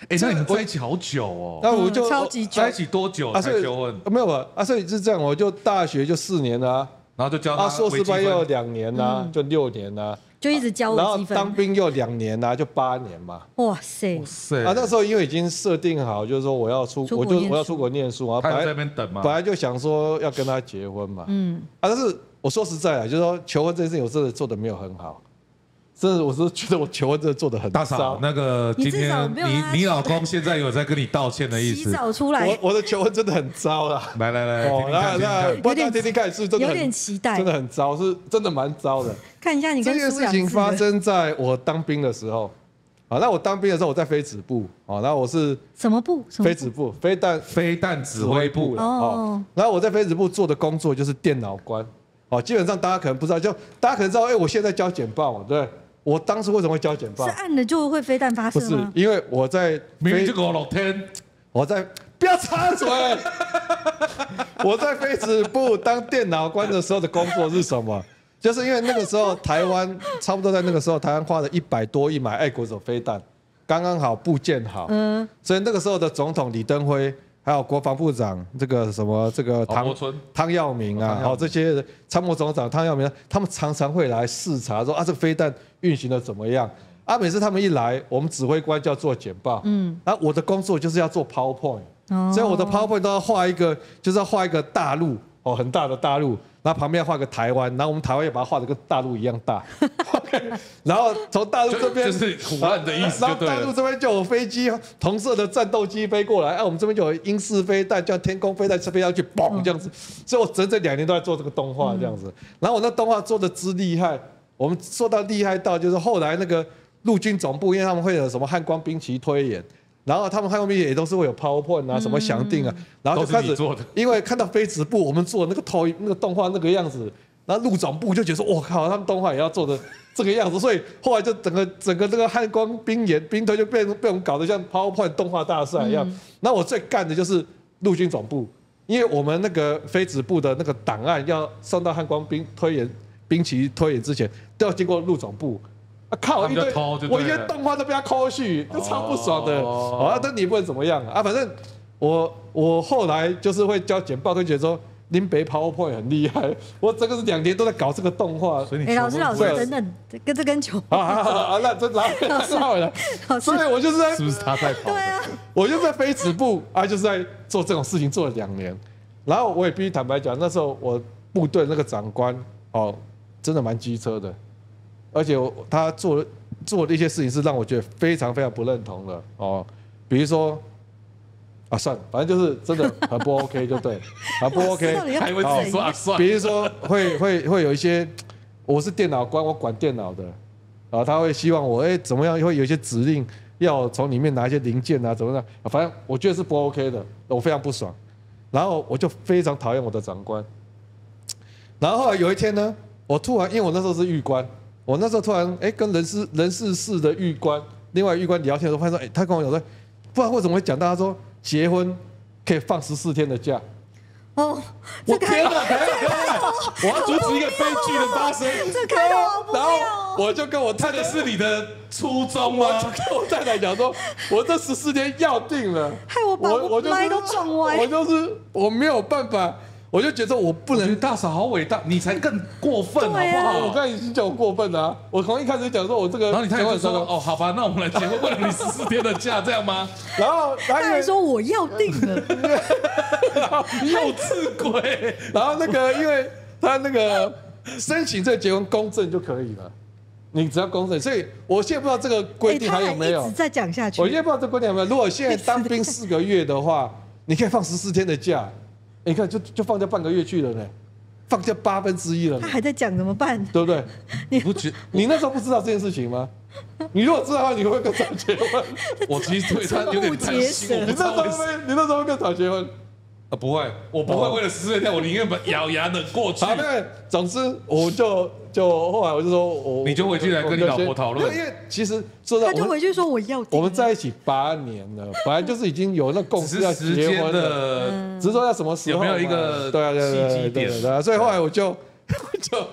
哎，那你们在一起好久哦？ 那我就超级久， 在一起多久才求婚？ 没有吧？啊，所以是这样，我就大学就四年啦， 然后就教他， 啊，硕士班又两年啦，就六年啦。 就一直教我积分， 然后当兵又两年呐、啊，就八年嘛。 哇塞！哇塞！啊，那时候因为已经设定好，就是说我要出，我就我要出国念书啊。 他在那边等嘛。 本来就想说要跟他结婚嘛。嗯。啊，但是我说实在啊，就是说求婚这件事情，我真的做的没有很好。真的，我是觉得我求婚真的做的很大嫂，那个今天你你老公现在有在跟你道歉的意思？ 洗澡出来， 我我的求婚真的很糟啦。 来来来， 哦，那那不然听听看是真的有点期待， 真的很糟，是真的蛮糟的。 看一下你跟这件事情发生在我当兵的时候。好，那我当兵的时候我在飞指部，哦，然后我是什么部？ 飞指部，飞弹飞弹指挥部哦。然后我在飞指部做的工作就是电脑官，哦，基本上大家可能不知道，就大家可能知道，哎，我现在交简报嘛，对不对？我当时为什么会交简报？ 是按了就会飞弹发射吗？ 不是，因为我在明明就给我老天， 我在不要插嘴。我在飞指部当电脑官的时候的工作是什么？就是因为那个时候台湾差不多在那个时候，台湾花了一百多亿买爱国者飞弹，刚刚好部件好，嗯，所以那个时候的总统李登辉，还有国防部长这个什么这个汤汤耀明啊，好、哦、这些参谋总长汤耀明，他们常常会来视察，说啊这个飞弹运行的怎么样？啊每次他们一来，我们指挥官就要做简报，嗯，啊我的工作就是要做 PowerPoint，、哦、所以我的 PowerPoint 都要画一个，就是要画一个大陆哦很大的大陆。然后旁边画个台湾，然后我们台湾也把它画得跟大陆一样大。OK， 然后从大陆这边就, 就是唬烂的意思就对了。 然后大陆这边就有飞机，同色的战斗机飞过来，哎，我们这边就有英式飞弹，叫天空飞弹，飞上去，嘣这样子。所以我整整两年都在做这个动画这样子。然后我那动画做的之厉害，我们做到厉害到就是后来那个陆军总部，因为他们会有什么汉光兵棋推演。然后他们汉光兵也都是会有 PowerPoint 啊，什么详定啊，然后就开始，因为看到飞直部我们做那个投那个动画那个样子，然后陆总部就觉得说，我靠，他们动画也要做的这个样子，所以后来就整个整个这个汉光兵演兵推就被被我们搞得像 PowerPoint 动画大赛一样。那我最干的就是陆军总部，因为我们那个飞直部的那个档案要送到汉光兵推演兵棋推演之前，都要经过陆总部。啊靠！一堆我一些动画都被他抠去，就超不爽的。哦，啊，但你不能怎么样啊？反正我我后来就是会交简报，会觉得说林北 PowerPoint 很厉害。我这个是两年都在搞这个动画。 哎，老师老师等等，跟这跟球啊啊！那这拉拉回来，所以我就是在是不是他在跑？ 对啊， 我就在飞指部啊，就是在做这种事情做了两年。然后我也必须坦白讲，那时候我部队那个长官哦，真的蛮机车的。而且他做做的一些事情是让我觉得非常非常不认同的哦，比如说啊，算了，反正就是真的很不 OK， 就对，很不 OK。 还会自己说啊算了。 比如说会会会有一些，我是电脑官，我管电脑的，啊，他会希望我哎怎么样，会有一些指令要从里面拿一些零件啊，怎么样，反正我觉得是不 OK 的，我非常不爽。然后我就非常讨厌我的长官。然后后来有一天呢，我突然因为我那时候是狱官。我那时候突然哎，跟人事人事室的狱官，另外狱官聊天的时候，发现说，哎，他跟我讲说，不知道为什么会讲到他说结婚可以放十四天的假。 哦， 我天哪！天哪！我要阻止一个悲剧的发生。 这开头好不然后我就跟我太太， 是你的初衷吗？ 我就跟我太太讲说，我这十四天要定了， 害我把我麦都撞歪。 我就是我没有办法。我就觉得我不能， 大嫂好伟大，你才更过分，好不好？ 我刚才已经讲我过分了、啊，我从一开始讲说我这个， 然后你太太说哦，好吧，那我们来结婚，为了你十四天的假，这样吗？ 然后他还说我要定了， 幼稚鬼。 然后那个，因为他那个申请这个结婚公证就可以了，你只要公证，所以我现在不知道这个规定还有没有。 一直在讲下去。 我现在不知道这个规定有没有。如果现在当兵四个月的话，你可以放十四天的假。你看，就就放掉半个月去了呢，放掉八分之一了。 他还在讲怎么办？ 对不对？ 你不觉你那时候不知道这件事情吗？你如果知道的话，你会不会更早结婚？ 我其实对他有点担心。 你那时候会，你那时候会更早结婚？ 啊，不会，我不会为了十四天，我宁愿把咬牙的过去。 好，那总之我就就后来我就说我， 你就回去来跟你老婆讨论。 因为其实说到， 他就回去说我要。 我们在一起八年了，本来就是已经有那共识要结婚的，只是说要什么时候有没有一个对啊对对对对对，所以后来我就就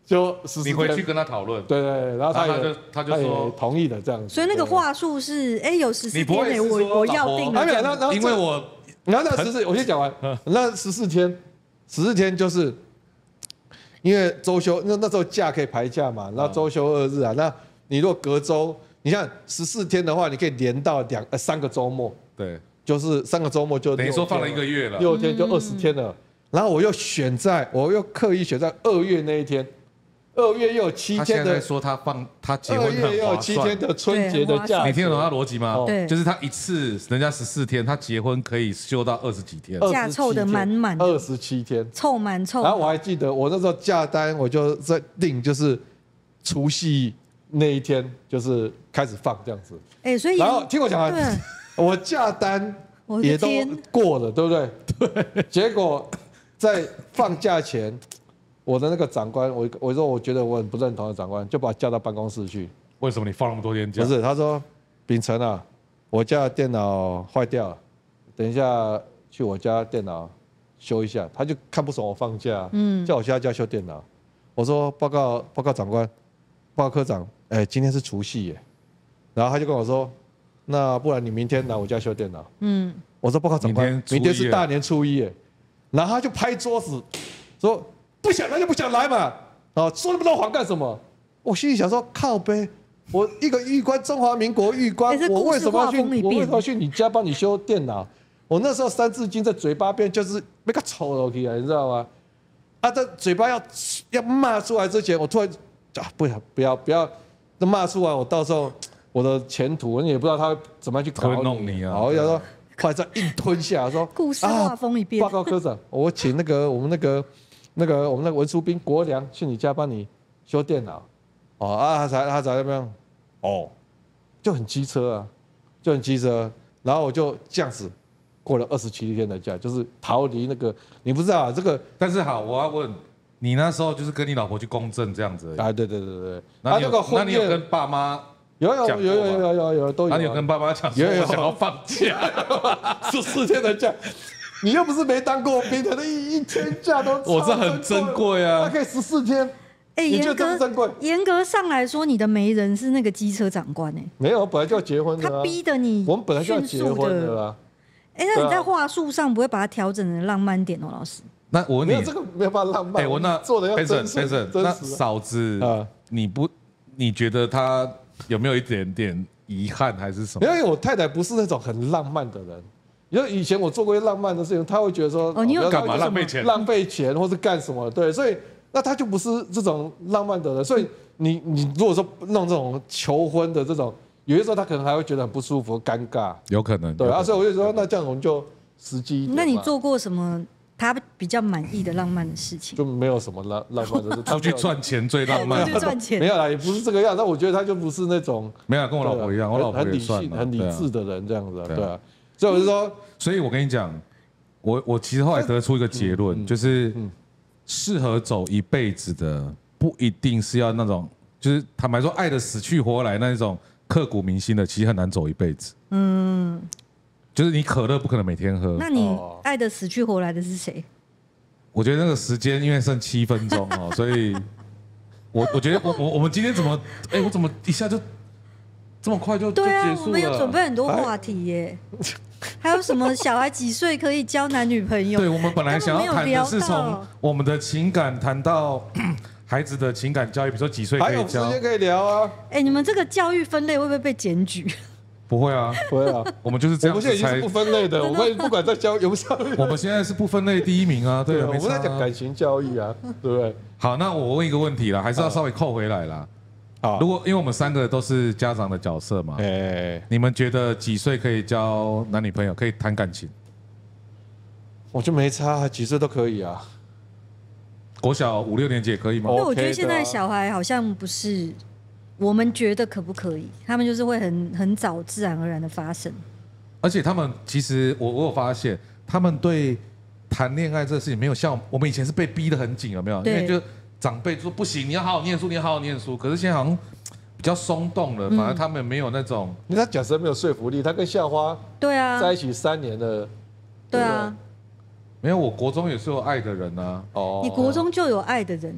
就十四天。 你回去跟他讨论， 对对，然后他也他就说同意了这样子。 所以那个话术是，哎，有十四你不会天内我我要定了， 没有，那那因为我然后那十四，我先讲完，那十四天，十四天就是因为周休，那那时候假可以排假嘛，然后周休二日啊，那你如果隔周，你像十四天的话，你可以连到两呃三个周末， 对， 就是三个周末就等于说放了一个月了， 六天就二十天了。然后我又选在，我又刻意选在二月那一天，二月又有七天的。 他现在说他放他结婚二月又有七天的春节的假， 你听得懂他逻辑吗？ 对， 就是他一次人家十四天，他结婚可以休到二十几天， 假凑的满满， 二十七天凑满凑。 然后我还记得我那时候假单，我就在定就是除夕那一天就是开始放这样子。 哎，所以然后听我讲完，我假单也都过了，对不对？对。结果在放假前，我的那个长官，我我说我觉得我很不认同的长官，就把我叫到办公室去。 为什么你放那么多天假？ 不是，他说秉承啊，我家的电脑坏掉了，等一下去我家电脑修一下。他就看不爽我放假，嗯，叫我去他家修电脑。我说报告报告长官，报告科长，哎，今天是除夕耶。然后他就跟我说，那不然你明天来我家修电脑。嗯，我说报告长官，明 天, 明天是大年初一耶。然后他就拍桌子说，不想来就不想来嘛，啊，说那么多谎干什么？我心里想说，靠呗，我一个狱官，中华民国狱官，我为什么要去？我为什么要去你家帮你修电脑？我那时候三字经在嘴巴边就是被他抽了起来，你知道吗？啊，在嘴巴要要骂出来之前，我突然啊，不要不要不要，这骂出来，我到时候我的前途你也不知道他怎么样去搞弄你啊。 然后要说。后来再硬吞下，说故事画风一变。 报告科长，我请那个我们那个那个我们那个文书兵国良去你家帮你修电脑。哦啊，他才他才怎么样？哦，就很机车啊，就很机车。然后我就这样子过了二十七天的假，就是逃离那个你不知道、啊、这个。 但是好，我要问你那时候就是跟你老婆去公证这样子。 啊，对对对对。 那你有、啊、那你有跟爸妈？ 有有有有有有有都有。 那你有跟爸妈讲说我想要放假， 十四天的假，你又不是没当过兵的，那一一天假都我这很珍贵啊， 那可以十四天。 哎，严格严格上来说，你的媒人是那个机车长官哎， 没有，本来就要结婚的， 他逼的你， 我们本来就要结婚的啦。 哎，那你在话术上不会把它调整成浪漫点哦，老师？ 那我问你，没有这个没有办法浪漫。 哎，我那做的要真实，真实。 那嫂子，你不你觉得他？有没有一点点遗憾还是什么？ 因为我太太不是那种很浪漫的人，因为以前我做过一些浪漫的事情，她会觉得说， 哦，你有干嘛浪费钱？ 浪费钱或是干什么？对，所以那她就不是这种浪漫的人。所以你你如果说弄这种求婚的这种，有些时候她可能还会觉得很不舒服、尴尬， 有可能。 对啊，所以我就说，那这样我们就实际一点。 那你做过什么？他比较满意的浪漫的事情就没有什么浪浪漫的事， 出去赚钱最浪漫。 出去赚钱没有啦，也不是这个样。但我觉得他就不是那种没有跟我老婆一样，我老婆很理性、很理智的人这样子，对啊。所以我就说， 所以我跟你讲，我我其实后来得出一个结论，就是适合走一辈子的，不一定是要那种，就是坦白说，爱的死去活来那种刻骨铭心的，其实很难走一辈子。嗯。就是你可乐不可能每天喝， 那你爱的死去活来的是谁？ 我觉得那个时间因为剩七分钟哦，所以我我觉得我我我们今天怎么哎，我怎么一下就这么快就就结束了？ 我们有准备很多话题耶，还有什么小孩几岁可以交男女朋友？ 对，我们本来想要谈的是从我们的情感谈到孩子的情感教育，比如说几岁可以教， 还有时间可以聊啊。 哎，你们这个教育分类会不会被检举？ 不会啊， 不会啊， 我们就是这样子。 我们现在已经是不分类的，我们不管在教有没有教育， 我们现在是不分类第一名啊，对啊， 我们在讲感情教育啊，对不对？ 好，那我问一个问题啦，还是要稍微扣回来啦。好，如果因为我们三个都是家长的角色嘛，哎，你们觉得几岁可以交男女朋友，可以谈感情？ 我就没差，几岁都可以啊。 国小五六年级也可以吗？ 因为我觉得现在小孩好像不是。我们觉得可不可以？他们就是会很很早自然而然的发生， 而且他们其实我我有发现，他们对谈恋爱这个事情没有像我们以前是被逼得很紧，有没有？因为就长辈说不行，你要好好念书，你要好好念书。可是现在好像比较松动了，反而他们没有那种。 因为他讲实没有说服力，他跟校花对啊在一起三年了， 对啊， 没有，我国中也是有爱的人啊。 哦，你国中就有爱的人。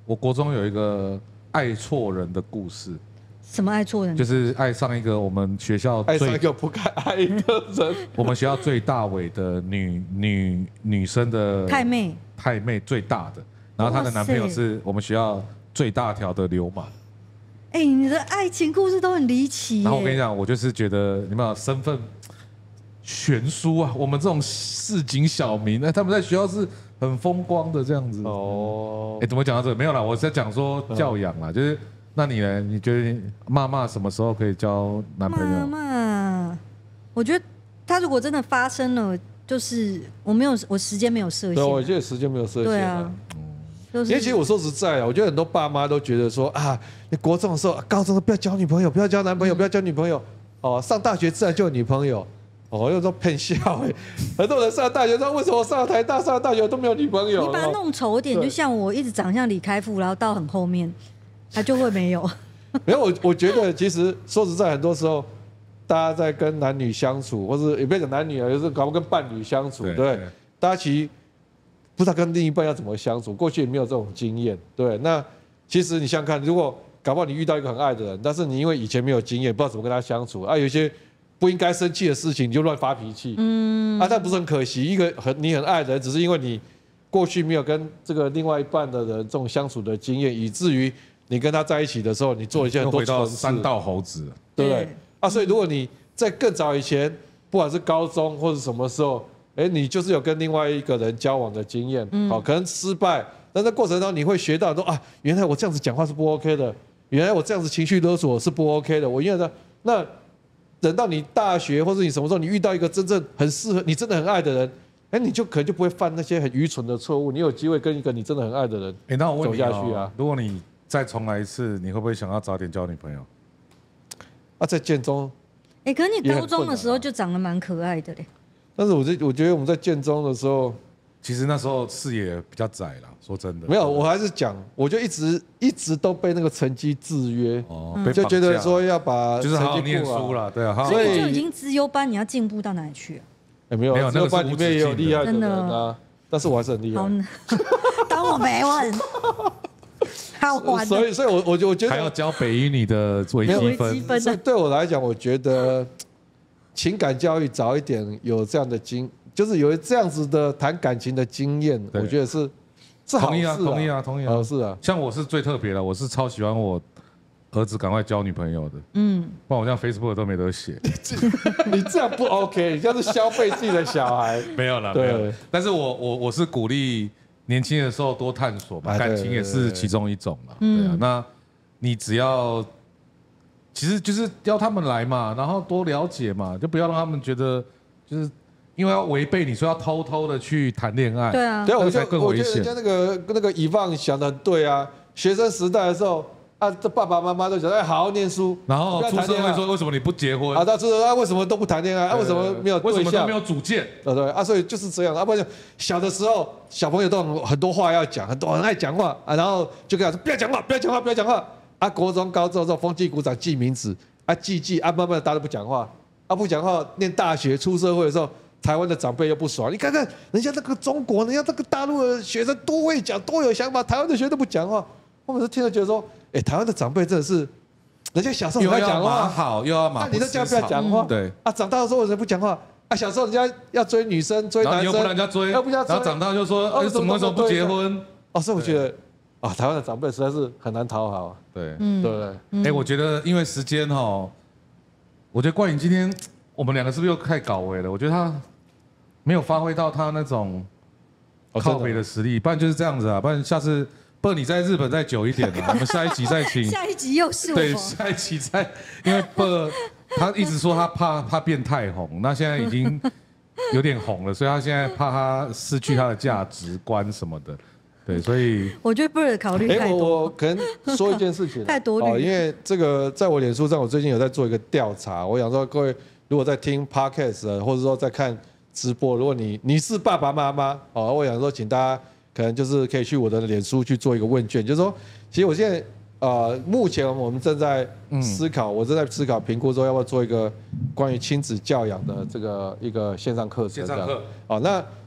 我国中有一个爱错人的故事。 什么爱错人？ 就是爱上一个我们学校爱上一个不该爱的人。 我们学校最大尾的女女女生的太妹， 太妹最大的，然后她的男朋友是我们学校最大条的流氓。 哎、欸，你的爱情故事都很离奇。 然后我跟你讲，我就是觉得你们有身份悬殊啊，我们这种市井小民，那他们在学校是很风光的这样子。哦，哎，怎么讲到这个？没有啦，我在讲说教养啦，就是。那你呢？你觉得妈妈什么时候可以交男朋友？ 妈妈，我觉得他如果真的发生了，就是我没有，我时间没有设限。 对，我觉得时间没有设限。 对啊， 因为其实我说实在啊，我觉得很多爸妈都觉得说啊，你国中的时候、高中的不要交女朋友，不要交男朋友，不要交女朋友。哦，上大学自然就有女朋友。哦，有时候骗笑哎，很多人上了大学说，为什么我上了台大、上了大学都没有女朋友？ 你把它弄丑一点，就像我一直长相李开复，然后到很后面。他就会没有， 没有我我觉得其实说实在，很多时候大家在跟男女相处，或者也不要讲男女啊，有时候搞不跟伴侣相处，对不对？大家其实不知道跟另一半要怎么相处，过去也没有这种经验，对。那其实你想想看，如果搞不好你遇到一个很爱的人，但是你因为以前没有经验，不知道怎么跟他相处啊，有些不应该生气的事情你就乱发脾气，嗯，啊，那不是很可惜？一个很你很爱的人，只是因为你过去没有跟这个另外一半的人这种相处的经验，以至于你跟他在一起的时候，你做一些很多蠢事， 三道猴子， 对不对？啊，所以如果你在更早以前，不管是高中或者什么时候，哎，你就是有跟另外一个人交往的经验，好，可能失败，但在过程中你会学到说啊，原来我这样子讲话是不 OK 的，原来我这样子情绪勒索是不 OK 的，我原来那等到你大学或者你什么时候你遇到一个真正很适合你真的很爱的人。哎，你就可能就不会犯那些很愚蠢的错误，你有机会跟一个你真的很爱的人，哎，那我问你走下去啊。 如果你再重来一次，你会不会想要早点交女朋友？ 啊，在建中， 哎、欸，可是你高中的时候就长得蛮可爱的嘞。 但是我这我觉得我们在建中的时候， 其实那时候视野比较窄啦。说真的， 没有，我还是讲，我就一直一直都被那个成绩制约， 哦， 嗯、就觉得说要把就是好好念书啦，对啊， 所以就已经资优班，你要进步到哪里去啊？ 哎、欸，没有，没有，那个班里面也有厉害的人啊，但是我还是很厉害。 当我没问。好玩， 所以，所以我我我觉得还要教北一女的微积分。 所以对我来讲，我觉得情感教育早一点有这样的经，就是有这样子的谈感情的经验，我觉得是是好事、啊。 同意啊，同意啊，同意啊。 好事啊。 像我是最特别的，我是超喜欢我儿子赶快交女朋友的。嗯，不然我这样 Facebook 都没得写。 你这样不 OK， 你这样是消费自己的小孩。 没有啦，对。但是我我我是鼓励。年轻的时候多探索吧，感情也是其中一种嘛。对啊，那你只要，其实就是要他们来嘛，然后多了解嘛，就不要让他们觉得就是因为要违背你说要偷偷的去谈恋爱。 对啊， 对，我觉得我觉得人家那个那个以放想的很对啊，学生时代的时候。啊，这爸爸妈妈都讲，哎，好好念书， 然后出社会说为什么你不结婚？ 啊，他说啊，为什么都不谈恋爱？啊，为什么没有对象？ 为什么都没有主见？ 对对啊，所以就是这样。啊，不然小的时候，小朋友都很很多话要讲，很多很爱讲话啊，然后就跟他说不要讲话，不要讲话，不要讲话。啊，国中、高中之后，风纪鼓掌记名字，啊，记记啊，慢慢的大家都不讲话，啊，不讲话，念大学、出社会的时候，台湾的长辈又不爽，你看看人家那个中国，人家那个大陆的学生多会讲，多有想法，台湾的学生都不讲话，我每次听了觉得说。哎，台湾的长辈真的是，人家小时候很爱讲话， 好又要马， 你都叫不要讲话， 对啊， 长大的时候为什么不讲话？啊，小时候人家要追女生、追男生， 又不让人家追， 要不要追？ 然后长大就说，哎，怎么为什么不结婚？ 哦，所以我觉得，啊，台湾的长辈实在是很难讨好， 对， 对不对？ 哎，我觉得因为时间哈，我觉得冠颖今天我们两个是不是又太搞味了？我觉得他没有发挥到他那种靠北的实力，不然就是这样子啊，不然下次。不，你在日本再久一点啊，我们下一集再请。 下一集又是我。 对，下一集再，因为不，他一直说他怕怕变太红，那现在已经有点红了，所以他现在怕他失去他的价值观什么的，对，所以。 我觉得 Bird 考虑太多。 哎，我可能说一件事情。 太多虑。 哦，因为这个在我脸书上，我最近有在做一个调查，我想说各位如果在听 Podcast 或者说在看直播，如果你你是爸爸妈妈，哦，我想说请大家。可能就是可以去我的脸书去做一个问卷，就是说，其实我现在呃，目前我们正在思考，我正在思考评估说要不要做一个关于亲子教养的这个一个线上课程。 线上课。 哦，那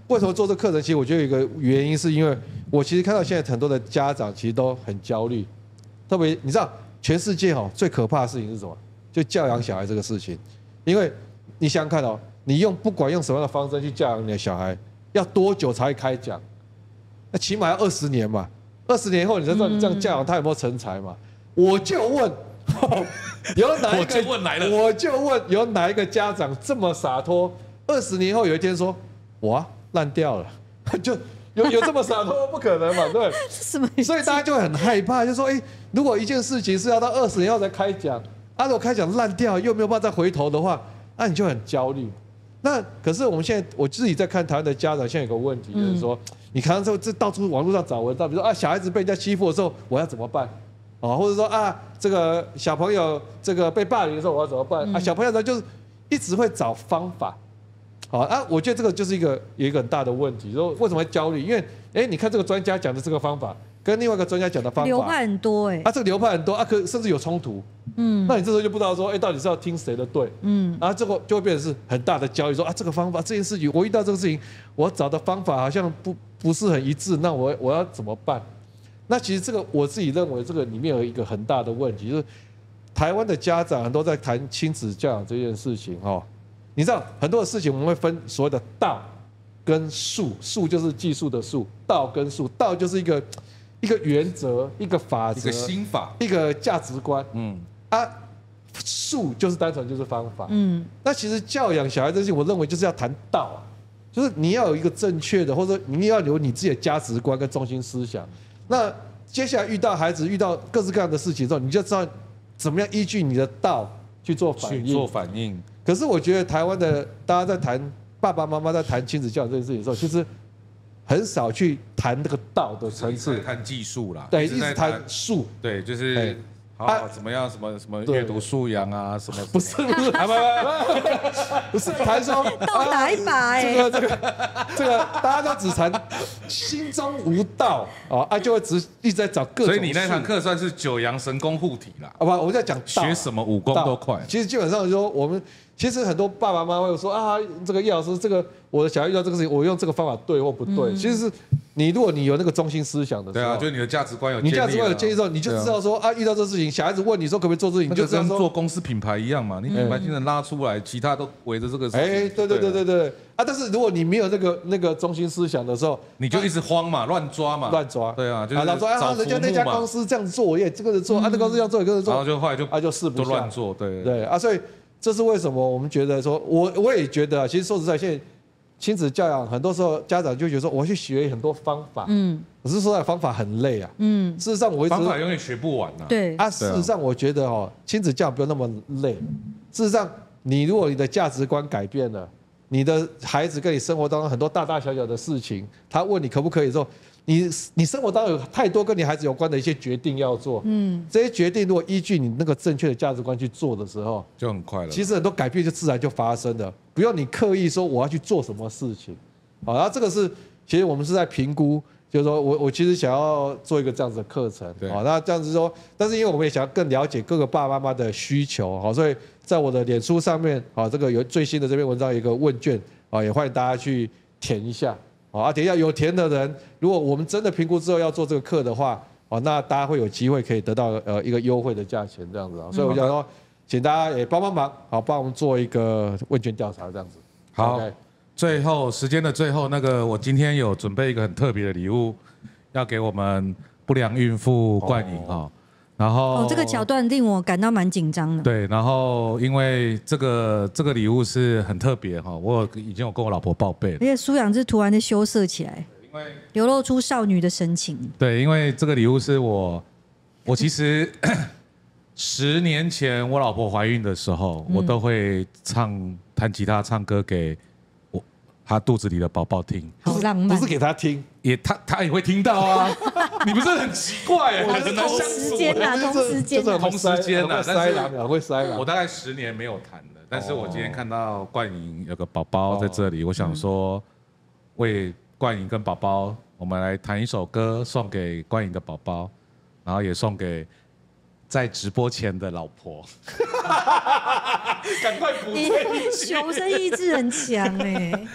为什么做这课程？其实我觉得有一个原因，是因为我其实看到现在很多的家长其实都很焦虑，特别你知道，全世界哈最可怕的事情是什么？就教养小孩这个事情。因为你想想看哦，你用不管用什么样的方式去教养你的小孩，要多久才会开讲？那起码要二十年嘛。二十年后你才知道你这样教养他有没有成才嘛？我就问，有哪一个？ 我就问来了， 我就问有哪一个家长这么洒脱？二十年后有一天说，哇，烂掉了，就有有这么洒脱？不可能嘛，对。 什么？ 所以大家就很害怕，就说，哎，如果一件事情是要到二十年后才开讲，啊，如果开讲烂掉又没有办法再回头的话，那你就很焦虑。那可是我们现在我自己在看台湾的家长，现在有个问题就是说，嗯、你看到这到处网络上找文章，比如说啊，小孩子被人家欺负的时候，我要怎么办？啊，或者说啊，这个小朋友这个被霸凌的时候，我要怎么办？啊，小朋友呢就是一直会找方法。好啊，我觉得这个就是一个有一个很大的问题，说为什么会焦虑？因为哎，你看这个专家讲的这个方法，跟另外一个专家讲的方法， 流派很多哎、欸， 啊，这个流派很多啊，可甚至有冲突。嗯，那你这时候就不知道说，哎，到底是要听谁的对？嗯，然后这个就会变成是很大的焦虑，说啊，这个方法这件事情，我遇到这个事情，我找的方法好像不不是很一致，那我我要怎么办？那其实这个我自己认为，这个里面有一个很大的问题，就是台湾的家长都在谈亲子教养这件事情哈。你知道很多的事情我们会分所谓的道跟术，术就是技术的术，道跟术，道就是一个一个原则、一个法则、 一个心法、 一个价值观，嗯啊，术就是单纯就是方法，嗯。那其实教养小孩这事情，我认为就是要谈道啊，就是你要有一个正确的，或者你要有你自己的价值观跟中心思想。那接下来遇到孩子遇到各式各样的事情之后，你就知道怎么样依据你的道去做反应， 去做反应。 可是我觉得台湾的大家在谈爸爸妈妈在谈亲子教育这件事情的时候，其实很少去谈这个道的层次， 谈技术啦， 对，一直谈术， 对，就是好怎么样，什么什么阅读素养啊，什么不是不是，不是谈说道打一把哎， 这个这个这个大家都只谈心中无道啊，啊就会只一直在找各种。 所以你那堂课算是九阳神功护体啦， 好吧？我们在讲学什么武功都快。 其实基本上说我们。其实很多爸爸妈妈会说啊，这个叶老师，这个我的小孩遇到这个事情，我用这个方法对或不对？嗯、其实是你如果你有那个中心思想的时候， 对啊，就是你的价值观有你价值观有建立之后，你就知道说啊，遇到这事情，小孩子问你说可不可以做这事情，你就知道说做公司品牌一样嘛，你品牌精神拉出来，其他都围着这个事情。 哎，对对对对对啊！但是如果你没有那个那个中心思想的时候， 你就一直慌嘛，乱抓嘛， 乱抓。 对啊，就是老说啊，人家那家公司这样做，我也这个人做，啊，那公司这样做也跟着做， 然后就后来就啊就试不都乱做，对对啊，所以。这是为什么？我们觉得说，我我也觉得啊，其实说实在，现在亲子教养很多时候家长就觉得说，我去学很多方法，嗯，可是说实在方法很累啊，嗯，事实上我一直方法永远学不完啊， 对啊，事实上我觉得哦，亲子教养不用那么累。事实上，你如果你的价值观改变了，你的孩子跟你生活当中很多大大小小的事情，他问你可不可以的时候，你你生活当中有太多跟你孩子有关的一些决定要做，嗯，这些决定如果依据你那个正确的价值观去做的时候， 就很快了。 其实很多改变就自然就发生了，不用你刻意说我要去做什么事情，好，然后这个是其实我们是在评估，就是说我我其实想要做一个这样子的课程，好，那这样子说，但是因为我们也想要更了解各个爸爸妈妈的需求，好，所以在我的脸书上面，好，这个有最新的这篇文章有一个问卷，啊，也欢迎大家去填一下。啊，等一下有填的人，如果我们真的评估之后要做这个课的话，哦，那大家会有机会可以得到呃一个优惠的价钱这样子啊，所以我想说，请大家也帮帮忙，好，帮我们做一个问卷调查这样子。 好， okay. 最后时间的最后，那个我今天有准备一个很特别的礼物，要给我们不良孕妇冠颖哈。然后哦，这个桥段令我感到蛮紧张的。 对，然后因为这个这个礼物是很特别哈，我已经有跟我老婆报备了。 而且苏养志突然的羞涩起来，因为流露出少女的神情。 对，因为这个礼物是我，我其实十年前我老婆怀孕的时候，嗯、我都会唱弹吉他唱歌给我她肚子里的宝宝听。 好浪漫， 不是给她听， 也她她也会听到啊。你不是很奇怪哎，很难相处。 同时间啊，同时间， 同时间啊， 但是会塞了。 我大概十年没有弹了，但是我今天看到冠颖有个宝宝在这里，我想说为冠颖跟宝宝，我们来弹一首歌送给冠颖的宝宝，然后也送给在直播前的老婆。赶快补这一句， 求生意志很强哎。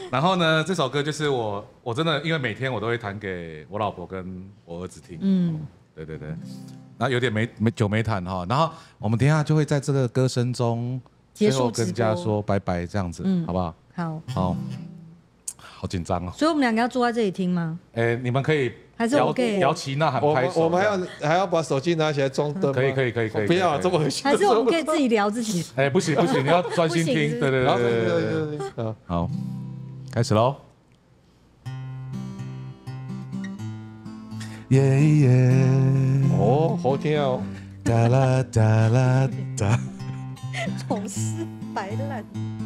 然后呢，这首歌就是我我真的因为每天我都会弹给我老婆跟我儿子听。嗯，对对对。那有点没没久没弹哈，然后我们等一下就会在这个歌声中最后跟大家说拜拜，这样子，嗯，好不好？ 好。 好。好紧张哦。 所以我们两个要坐在这里听吗？ 哎，你们可以。 还是我可以摇旗呐喊拍手， 我们还要还要把手机拿起来装灯。 可以可以可以可以， 不要这么恶心。 还是我们可以自己聊自己。 哎，不行不行，你要专心听。对对对对对对。好，开始喽。耶耶。 哦，好听哦。 哒啦哒啦哒。 丑事白烂。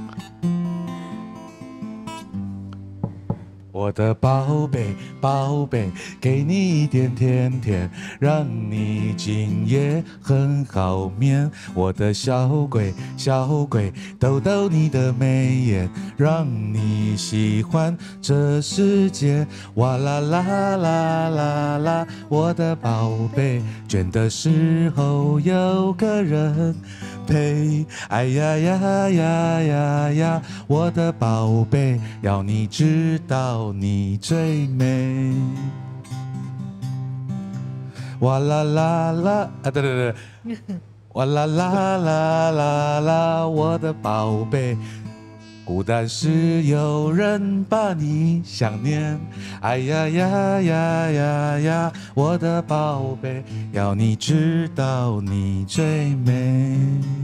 我的宝贝，宝贝，给你一点甜甜，让你今夜很好眠。我的小鬼，小鬼，逗逗你的眉眼，让你喜欢这世界。哇啦啦啦啦啦，我的宝贝，倦的时候有个人陪。哎呀呀呀呀呀，我的宝贝，要你知道。你最美，哇啦啦啦啊！对对对，哇啦啦啦啦啦，我的宝贝，孤单时有人把你想念。哎呀呀呀呀呀，我的宝贝，要你知道你最美。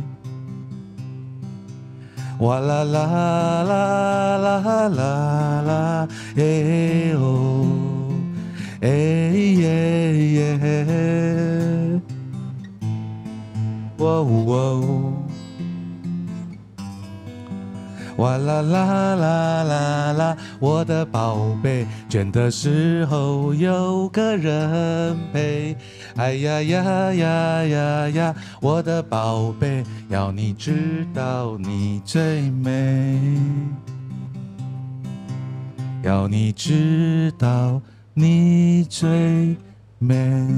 哇啦啦啦啦啦啦，哎哦，哎耶耶，哇哦，哇啦啦啦啦啦，我的宝贝，倦的时候有个人陪。哎呀呀呀呀呀，我的宝贝，要你知道你最美，要你知道你最美。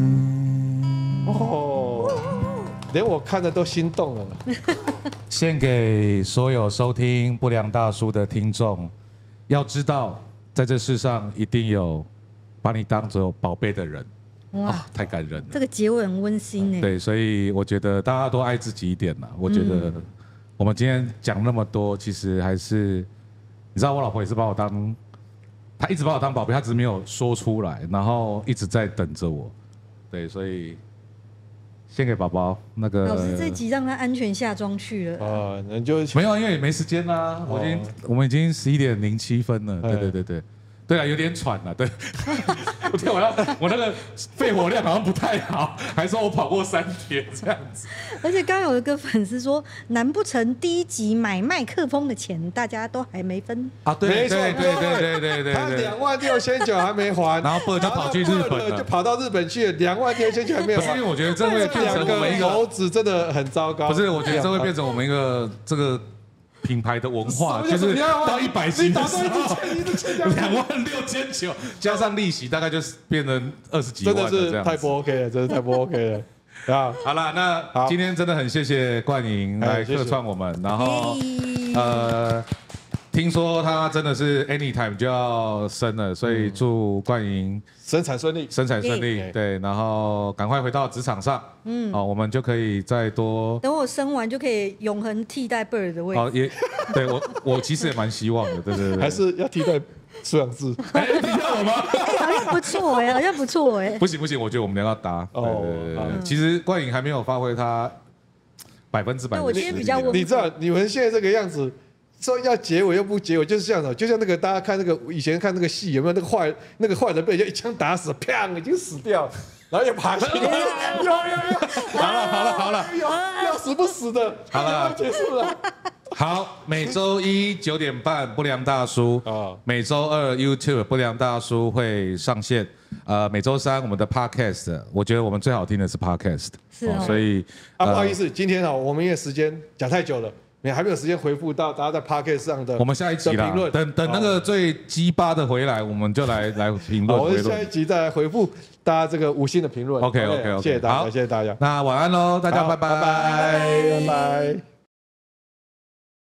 哦，连我看的都心动了。 献给所有收听不良大叔的听众，要知道，在这世上一定有把你当作宝贝的人。哇、哦，太感人了！ 这个结尾很温馨呢。 对，所以我觉得大家都爱自己一点啦。我觉得我们今天讲那么多，其实还是你知道，我老婆也是把我当，她一直把我当宝贝，她只是没有说出来，然后一直在等着我。对，所以献给宝宝那个。 老师这集让他安全下庄去了。 啊，那就没有，因为也没时间啦。我已经我们已经十一点零七分了。对对对对。对啊，有点喘了。对，我天，我要我那个肺活量好像不太好，还说我跑过三天这样子。 而且刚刚有一个粉丝说，难不成第一集买麦克风的钱大家都还没分啊？对对对对对对对， 他两万六千九还没还， 然后不就跑去日本了， 就跑到日本去了，两万六千九还没有还。 因为我觉得这会变成我们一个猴子真的很糟糕。 不是，我觉得这会变成我们一个这个。品牌的文化就是到一百斤的时候，两万六千九加上利息，大概就是变成二十几万了。 真的是太不 OK 了，真的太不 OK 了啊！ 好了，那今天真的很谢谢冠莹来客串我们，然后呃，听说他真的是 anytime 就要生了，所以祝冠莹生产顺利， 生产顺利。对，然后赶快回到职场上。嗯，哦，我们就可以再多。 等我生完就可以永恒替代 Bird 的位置。 哦，也对我我其实也蛮希望的，对对对。 还是要替代苏养志。 哎，替代我吗？ 哎，好像不错哎，好像不错哎。 不行不行，我觉得我们两个要搭。哦，对对对。其实冠莹还没有发挥他百分之百的实力。 我今天比较温。 你知道你们现在这个样子。说要结尾又不结尾，就是这样的，就像那个大家看那个以前看那个戏，有没有那个坏那个坏人被人家一枪打死，砰，已经死掉了，然后又爬起来，有有有， 好了好了好了， 要死不死的， 好了结束了。 好，每周一九点半不良大叔啊，每周二 YouTube 不良大叔会上线，呃，每周三我们的 Podcast， 我觉得我们最好听的是 Podcast， 是哦， 所以啊不好意思，今天啊我们因为时间讲太久了。你还没有时间回复到大家在 Podcast 上的， 我们下一集啦，等等那个最鸡巴的回来，我们就来来评论。 我们下一集再来回复大家这个五星的评论。 OK OK OK， 谢谢大家，谢谢大家。 那晚安喽，大家拜拜拜拜拜拜。